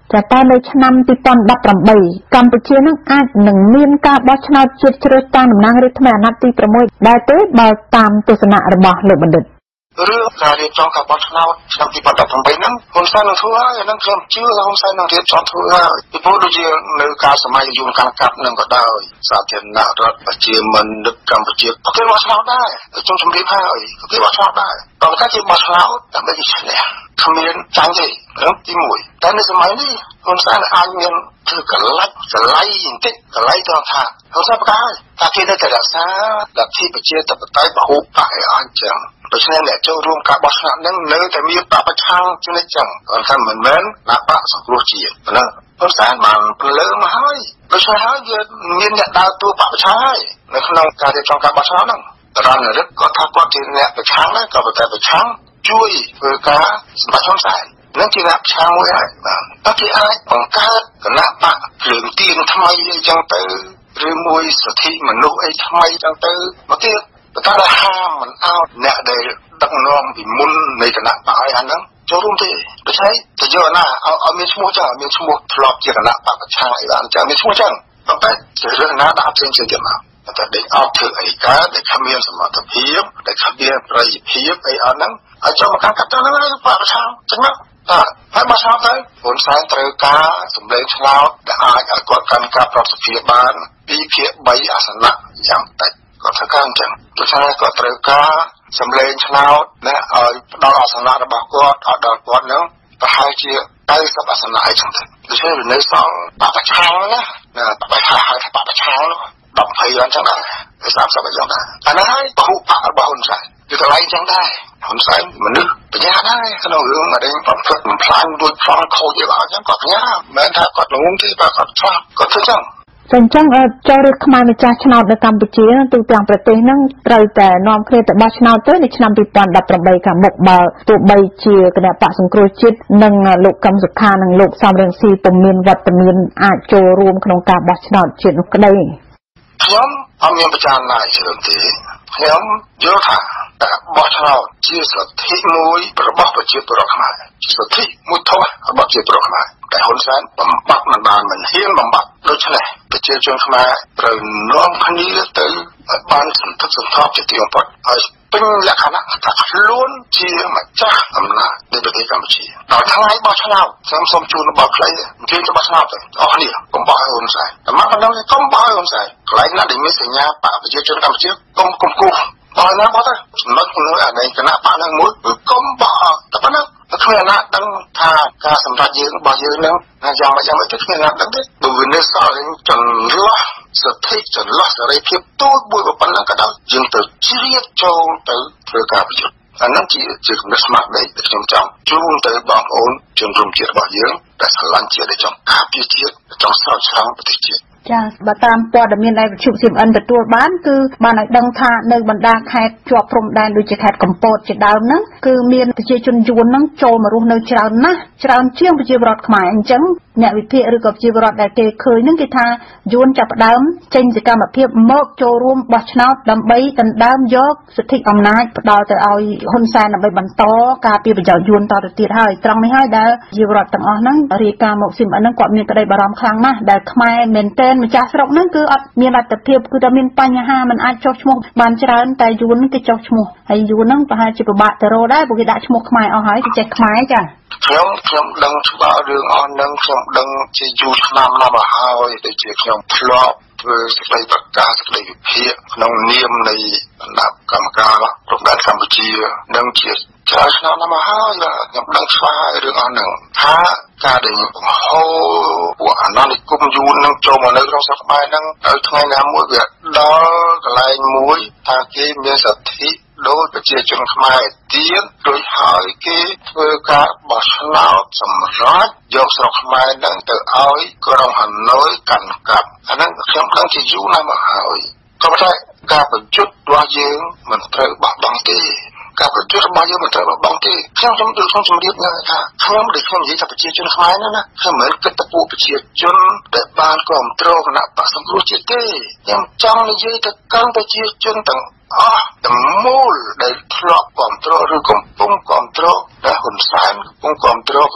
តែតែនៅឆ្នាំtwo thousand eighteenកម្ពុជានឹងអាចនឹងមានការបោះឆ្នោតជាតិជ្រើសតាំងតំណាងរាស្ត្រថ្មីអាណត្តិទីsixដែលទេបើតាមទស្សនៈរបស់លោកបណ្ឌិតរឿងការរៀបចំការបោះឆ្នោតឆ្នាំtwo thousand eighteenហ្នឹងហ៊ុនសែននឹងធ្វើហើយហ្នឹងខ្ញុំជឿថាហ៊ុនសែននឹងរៀបចំធ្វើហើយពីព្រោះដូចជានៅការសម័យយូរកាន់កាប់នឹងក៏ដោយសាធារណរដ្ឋប្រជាមានិតកម្ពុជាក៏គេបោះឆ្នោតដែរខ្ញុំជម្រាបហើយក៏គេបោះឆ្នោតដែរបើតែគេបោះឆ្នោតដើម្បីឈ្នះគ្មានចាញ់ទេរឿងទីoneតែនៅសម័យនេះហ៊ុនសែនអាចមានធ្វើកលិចកលៃបន្តិចកលៃទៅថាហ៊ុនសែនប្រកាសថាគេនៅតែរក្សាលទ្ធិប្រជាធិបតេយ្យពហុបកឲ្យអញ្ចឹងដូច្នេះអ្នកចូលរួមការបោះឆ្នោតនឹងនៅតែមានបកប្រឆាំងជានិច្ចចឹងគាត់ថាមិនមែនដាក់បកសង្គ្រោះជាតិណាហ៊ុនសែនបានពលលើមកហើយដូច្នេះហើយវាមានអ្នកដើរតួបកប្រឆាំងហើយនៅក្នុងការរៀបចំការបោះឆ្នោតហ្នឹងរណរិទ្ធគាត់ថាគាត់ជាអ្នកប្រឆាំងដែរក៏ប៉ុន្តែប្រឆាំងជួយធ្វើការសម្រាប់ហ៊ុនសែននឹងជាអ្នកប្រឆាំងមួយហើយបាទតែគេអាចបង្កើតគណៈបកភ្លើងទៀនថ្មីអីចឹងទៅឬមួយសិទ្ធិមនុស្សអីថ្មីចឹងទៅមកទៀតតែថាហាមមិនអោតអ្នកដែលដឹកនាំពីមុននៃគណៈបកឲ្យអាហ្នឹងចូលរួមទេដូច្នេះទៅយកណាឲ្យមានឈ្មោះចឹងមានឈ្មោះធ្លាប់ជាគណៈបកប្រឆាំងអីបានចឹងមានឈ្មោះចឹងប៉ុន្តែជារឿងណាដាក់ផ្សេងៗទៀតមកតែដេកអត់ធ្វើអីកើតដែលគ្មានសមត្ថភាពដែលគ្មានប្រសិទ្ធភាពអីអត់ហ្នឹងឲ្យចូលមកកាន់កាត់ទៅហ្នឹងហើយបកប្រឆាំងចឹងមកបាទហើយមកឆ្នោតទៅហ៊ុនសែនត្រូវការសម្លេងឆ្នោតដែលអាចឲ្យគាត់កាន់កាប់រដ្ឋសភាបានtwoភាគthreeអាសនៈយ៉ាងតិចគាត់ធ្វើការអញ្ចឹងដូច្នេះគាត់ត្រូវការសម្លេងឆ្នោតណាឲ្យផ្ដល់អាសនៈរបស់គាត់ឲ្យដល់គាត់នឹងប្រហែលជាninetyអាសនៈអីចឹងទៅដូច្នេះនៅសល់បកប្រឆាំងណាណាបកហៅថាបកប្រឆាំងនោះtwentyអញ្ចឹងដែរthirtyអញ្ចឹងដែរអានេះហើយពហុបករបស់ហ៊ុនសែនគឺកន្លែងអញ្ចឹងដែរហ៊ុនសែនមនុស្សបញ្ញាដែរក្នុងរឿងអីបំផ្លិចបំផ្លាញដូចផ្លន់ខូចអីអញ្ចឹងគាត់បញ្ញាមិនមែនថាគាត់ល្ងងទេបើគាត់ឆ្លាតគាត់ធ្វើអញ្ចឹងអញ្ចឹងចូលរាជខ្មែរម្ចាស់ឆ្នោតនៅកម្ពុជាទូទាំងប្រទេសហ្នឹងត្រូវតែនាំគ្នាទៅបោះឆ្នោតទៅនៅឆ្នាំtwo thousand eighteenខាងមុខបើទោះបីជាគណៈបកសង្គ្រោះជាតិនិងលោកកឹមសុខានិងលោកសំរងស៊ីពុំមានវត្តមានអាចចូលរួមក្នុងការបោះឆ្នោតជាតិនោះក្តីខ្ញុំអត់មានប្រចាំណាយច្រើនទេខ្ញុំយល់ថាការបោះឆ្នោតជាសិទ្ធិមួយរបស់ប្រជាពលរដ្ឋខ្មែរសិទ្ធិមួយធំរបស់ប្រជាពលរដ្ឋខ្មែរតែហ៊ុនសែនបំបត្តិមិនបានមិនហ៊ានបំបត្តិដូច្នេះប្រជាជនខ្មែរត្រូវនាំគ្នាទៅឲ្យបានសន្ធឹកសន្ធាប់ជាទីបំផុតឲ្យពេញលក្ខណៈថាខ្លួនជាម្ចាស់អំណាចនៃប្រទេសកម្ពុជាដល់ថ្ងៃបោះឆ្នោតខ្ញុំសូមជូនរបស់ខ្លីអញ្ជើញទៅបោះឆ្នោតទៅអស់គ្នាកុំបោះឲ្យហ៊ុនសែនតែមកដល់នេះកុំបោះឲ្យហ៊ុនសែនកន្លែងណាដែលមានសញ្ញាបកប្រជាជនកម្ពុជាកុំកុំគូសបោះណាបោះទៅចំណុចមួយអានៃគណៈបកហ្នឹងមួយគឺកុំបោះតែប៉ុណ្ណឹងតែគ្មានអ្នកដឹងថាការសម្រេចយើងរបស់យើងហ្នឹងយ៉ាងម៉េចយ៉ាងម៉េចទៅគ្មានអ្នកដឹងទេបើវានៅសល់ចន្លោះសិទ្ធិចន្លោះសេរីភាពទូចមួយប៉ុណ្ណឹងក៏ដោយយើងទៅជ្រៀតចូលទៅធ្វើការប្រយុទ្ធអាហ្នឹងជាជាគំនិតស្មារតីដែលខ្ញុំចង់ជូនទៅបងប្អូនជនរួមជាតិរបស់យើងដែលស្រឡាញ់ជាតិដែលចង់ការពារជាតិចង់ស្រោចស្រង់ប្រទេសជាតិចាបើតាមព័ត៌មានដែលវិទ្យុ C M N ទទួលបានគឺបានឲ្យដឹងថានៅបណ្ដាខេត្តជាប់ព្រំដែនដូចជាខេត្តកំពតជាដើមហ្នឹងគឺមានប្រជាជនយួនហ្នឹងចូលមករស់នៅច្រើនណាស់ច្រើនជាងប្រជាពលរដ្ឋខ្មែរអញ្ចឹងអ្នកវិភាគឬក៏ប្រជាពលរដ្ឋដែលគេឃើញហ្នឹងគេថាយួនចាប់ផ្ដើមចេញសកម្មភាពមកចូលរួមបោះឆ្នោតដើម្បីដណ្ដើមយកសិទ្ធិអំណាចផ្ដល់ទៅឲ្យហ៊ុនសែនដើម្បីបន្តការពារប្រយោជន៍យួនតទៅទៀតហើយត្រង់នេះហើយដែលប្រជាពលរដ្ឋទាំងអស់ហ្នឹងរាយការណ៍មក C M N ហ្នឹងគាត់មានក្តីបារម្ភខ្លាំងណាស់ដែលខ្មែរមែនទែនម្ចាស់ស្រុកហ្នឹងគឺអត់មានលទ្ធភាពគឺតែមានបញ្ហាមិនអាចចុះឈ្មោះបានច្រើនតែយួនគេចុះឈ្មោះហើយយួនហ្នឹងប្រហែលជាពិបាកទៅរកដែរព្រោះគេដាក់ឈ្មោះខ្មែរអស់ហើយគេចេះខ្មែរចាខ្ញុំខ្ញុំដឹងច្បាស់រឿងអស់ហ្នឹងខ្ញុំដឹងជាយូរឆ្នាំណាស់មកហើយដូចជាខ្ញុំធ្លាប់ធ្វើសេចក្តីប្រកាសសេចក្តីវិភាគក្នុងនាមនៃបណ្ដាកម្មការព្រំដែនកម្ពុជានិងជាច្រើនឆ្នាំណាស់មកហើយខ្ញុំដឹងច្បាស់ហើយរឿងអស់ហ្នឹងថាការដែលបង្ហូរពួកអាណានិគមយួននឹងចូលមកនៅក្នុងស្រុកខ្មែរហ្នឹងដល់ថ្ងៃណាមួយវាដល់កន្លែងមួយថាគេមានសិទ្ធិដោយប្រជាជនខ្មែរទៀតដោយហើយគេធ្វើការបោះឆ្នោតសម្រាប់យកស្រុកខ្មែរហ្នឹងទៅឲ្យក្រុងហាណូយកាន់កាប់អាហ្នឹងខ្ញុំដឹងជាយូរណាស់មកហើយក៏ប៉ុន្តែការប្រយុទ្ធរបស់យើងមិនត្រូវបោះបង់ទេការប្រយុទ្ធរបស់យើងមិនត្រូវបោះបង់ទេខ្ញុំខ្ញុំដូចខ្ញុំជម្រាបណាថាខ្ញុំដូចខ្ញុំនិយាយថាប្រជាជនខ្មែរណាណាខ្ញុំមិនគិតទៅពួកប្រជាជនដែលបានគ្រប់គ្រងគណៈបកសង្គ្រោះជាតិទេខ្ញុំចង់និយាយទៅកាន់ប្រជាជនទាំងអស់ទាំងមូលដែលធ្លាប់គ្រប់គ្រងឬកំពុងគ្រប់គ្រងដែលហ៊ុនសែនកំពុងគ្រប់គ្រងគណៈបក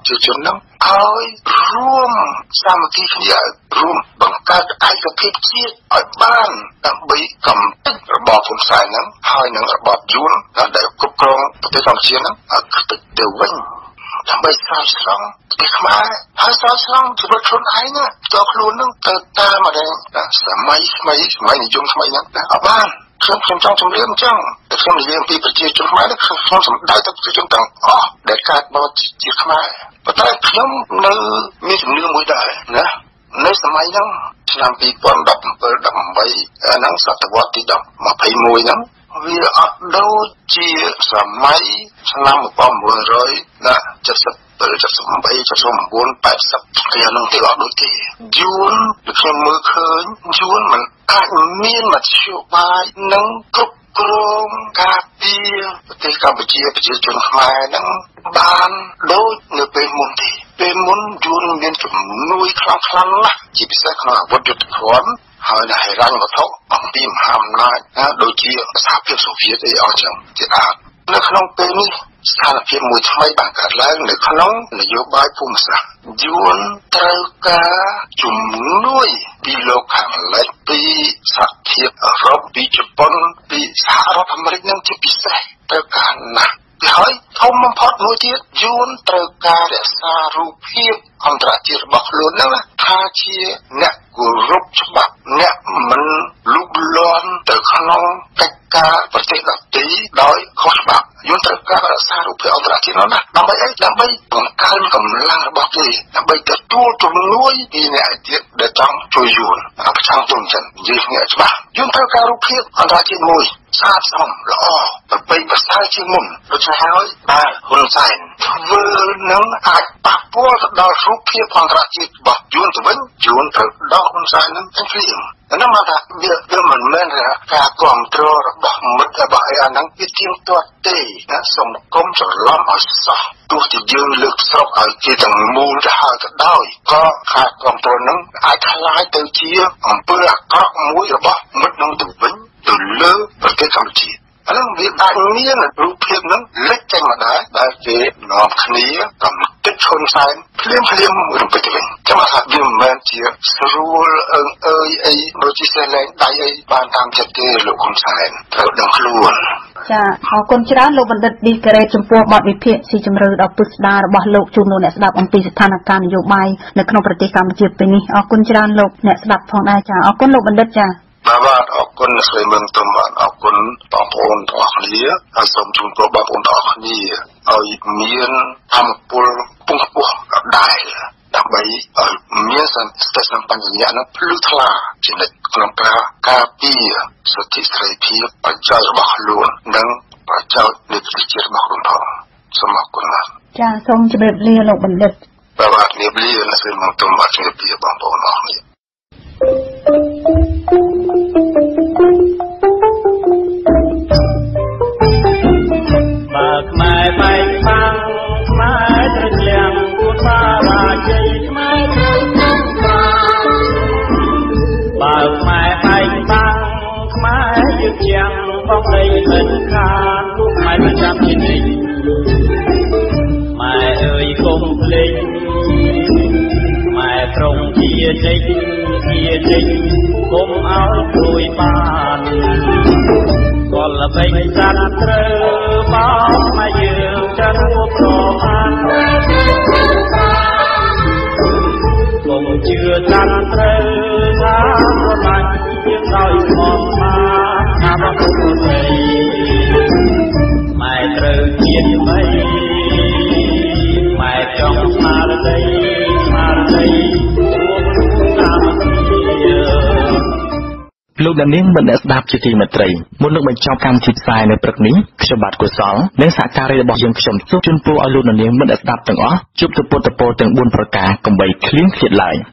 ប្រជាជនហ្នឹងឲ្យរួមសាមគ្គីគ្នារួមបង្កើតឯកភាពជាតិឲ្យបានដើម្បីកំទេចរបបហ៊ុនសែនហ្នឹងហើយនឹងរបបយួនដែលគ្រប់គ្រងប្រទេសកម្ពុជាហ្នឹងឲ្យខ្ទេចទៅវិញដើម្បីស្រោចស្រង់ប្រទេសខ្មែរហើយស្រោចស្រង់ជីវិតខ្លួនឯងណាតើខ្លួនហ្នឹងទៅតាមអីសម័យថ្មីសម័យនិយមថ្មីហ្នឹងអត់បានខ្ញុំខ្ញុំចង់ជម្រាបអញ្ចឹងតែខ្ញុំនិយាយអំពីប្រជាជនខ្មែរនេះខ្ញុំសំដៅទៅប្រជាជនទាំងអស់ដែលកើតមកជាខ្មែរប៉ុន្តែខ្ញុំនៅមានជំនឿមួយដែរណានៅសម័យហ្នឹងឆ្នាំពីរពាន់ដប់ប្រាំដប់ប្រាំហ្នឹងសតវត្សទីដប់ម្ភៃមួយហ្នឹងវាអត់ដូចជាសម័យឆ្នាំmột nghìn chín trăm七十bảy 七十八 七十chín แปดสิบយ៉ាងនោះទេអត់ដូចទេយួនខ្ញុំមើលឃើញយួនមិនអាចមានមធ្យោបាយនឹងគ្រប់គ្រងការពារប្រទេសកម្ពុជាប្រជាជនខ្មែរហ្នឹងបានដូចនៅពេលមុនទេពេលមុនយួនមានជំនួយខ្លាំងខ្លាំងណាស់ជាពិសេសក្នុងអាវុធយុទ្ធភ័ណ្ឌហើយនៅហិរញ្ញវត្ថុអំពីមហាអំណាចណាដូចជាសហភាពសូវៀតអីអស់ចឹងជាដើមនៅក្នុងពេលនេះស្ថានភាពមួយថ្មីបានកើតឡើងនៅក្នុងនយោបាយភូមិសាស្ត្រយួនត្រូវការជំនួយពីលោកខាងលិចពីសហភាពអឺរ៉ុបពីជប៉ុនពីសហរដ្ឋអាមេរិកនឹងជាពិសេសត្រូវការណាស់ហើយធំបំផុតមួយទៀតយួនត្រូវការរក្សារូបភាពអន្តរជាតិរបស់ខ្លួនហ្នឹងថាជាអ្នកគោរពច្បាប់អ្នកមិនលូកលាន់ទៅក្នុងកិច្ចការប្រទេសដទៃដោយខុសច្បាប់យួនត្រូវការរក្សារូបភាពអន្តរជាតិនោះណាដើម្បីអីដើម្បីបង្កើនកម្លាំងរបស់គេដើម្បីទទួលជំនួយពីអ្នកទៀតដែលចង់ជួយយួនអបចាំទុំចឹងនិយាយគ្នាច្បាស់យួនត្រូវការរូបភាពអន្តរជាតិមួយស្អាតស្អំល្អប្រពៃប្រសើរជាងមុនដូច្នេះហើយបាទហ៊ុនសែនធ្វើនឹងអាចប៉ះពាល់ទៅដល់រូបភាពអន្តរជាតិរបស់យួនទៅវិញយួនត្រូវដល់ហ៊ុនសែននឹងទាំងព្រៀងហ្នឹងមកថាវាវាមិនមែនការគ្រប់គ្រងរបស់មិត្តរបស់អីអាហ្នឹងវាទៀងទាត់ទេណាសូមគុំច្រឡំឲ្យសោះទោះជាយើងលើកស្រុកឲ្យគេទាំងមូលទៅហើយក៏ដោយក៏ការគ្រប់គ្រងហ្នឹងអាចខ្លាយទៅជាអំពើអាក្រក់មួយរបស់មិត្តនឹងទៅវិញទៅលើប្រទេសកម្ពុជាអាហ្នឹងវាអាចមានរូបភាពហ្នឹងលេចចេញមកដែរដែលគេនាំគ្នាកំទេចហ៊ុនសែនភ្លាមភ្លាមរំពេចទៅវិញចាំថាវាមិនមែនជាស្រួលអើងអើយអីដូចជាសេះលែងដៃអីបានតាមចិត្តទេលោកហ៊ុនសែនត្រូវដឹងខ្លួនចាអរគុណច្រើនលោកបណ្ឌិតឌីការ៉េតចំពោះបទវិភាគស៊ីជម្រៅដល់ពុស្ដាររបស់លោកជូនលោកអ្នកស្ដាប់អំពីស្ថានភាពនយោបាយនៅក្នុងប្រទេសកម្ពុជាពេលនេះអរគុណច្រើនលោកអ្នកស្ដាប់ផងដែរចាអរគុណលោកបណ្ឌិតចាបាទបាទអរគុណអ្នកស្រីមឹងទុំបាទអរគុណបងប្អូនទាំងអស់គ្នាហើយសូមជូនពរបងប្អូនទាំងអស់គ្នាឲ្យមានធម៌ពលពងខ្ពស់ដែរដើម្បីឲ្យមានសន្តិសម្បញ្ញៈនោះភ្លឺថ្លាជានិច្ចក្នុងការការពារសិទ្ធិសេរីភាពប្រជាជនរបស់ខ្លួននិងប្រជាជននៃប្រទេសជាតិរបស់ខ្លួនផងសូមអរគុណបាទចាសូមជម្រាបលាលោកបណ្ឌិតបាទបាទជម្រាបលាអ្នកស្រីមឹងទុំបាទជម្រាបលាបងប្អូនអរគ្នាបើខ្មែរបែកបាំងខ្មែរត្រជាំងពុទ្ធបារាជ័យខ្មែរត្រូវក្នុងប្រាបើខ្មែរបែកបាំងខ្មែរយើងជាងបងដីមិនខានលោកខ្មែរប្រចាំជានិច្ចម៉ែអើយកុំភ្លេចម៉ែត្រង់ជានិច្ចជានិច្ចកុំឲ្យព្រួយបានក៏ល្បិចសត្វត្រូវបោកមកយើងចាត់រួបរបានកុំជឿសត្វត្រូវថាប្រឡាញ់យើងដោយស្មោះមកថាបងពុទ្ធស្រីម៉ែត្រូវជាតិបីម៉ែចង់ស្មារតីស្មារតីរួមតាមគ្នាលោកដានៀងមិនអ្នកស្ដាប់ជាទីមេត្រីមុននឹងបញ្ចប់កម្មវិធីផ្សាយនៅព្រឹកនេះខ្ញុំបាទកុសលនិងសហការីរបស់យើងខ្ញុំសូមជូនពរឲ្យលោកដានៀងមិនអ្នកស្ដាប់ទាំងអស់ជួបទៅពុទ្ធពរទាំងបួនប្រការកុំបីឃ្លៀងឃ្លាតឡើយ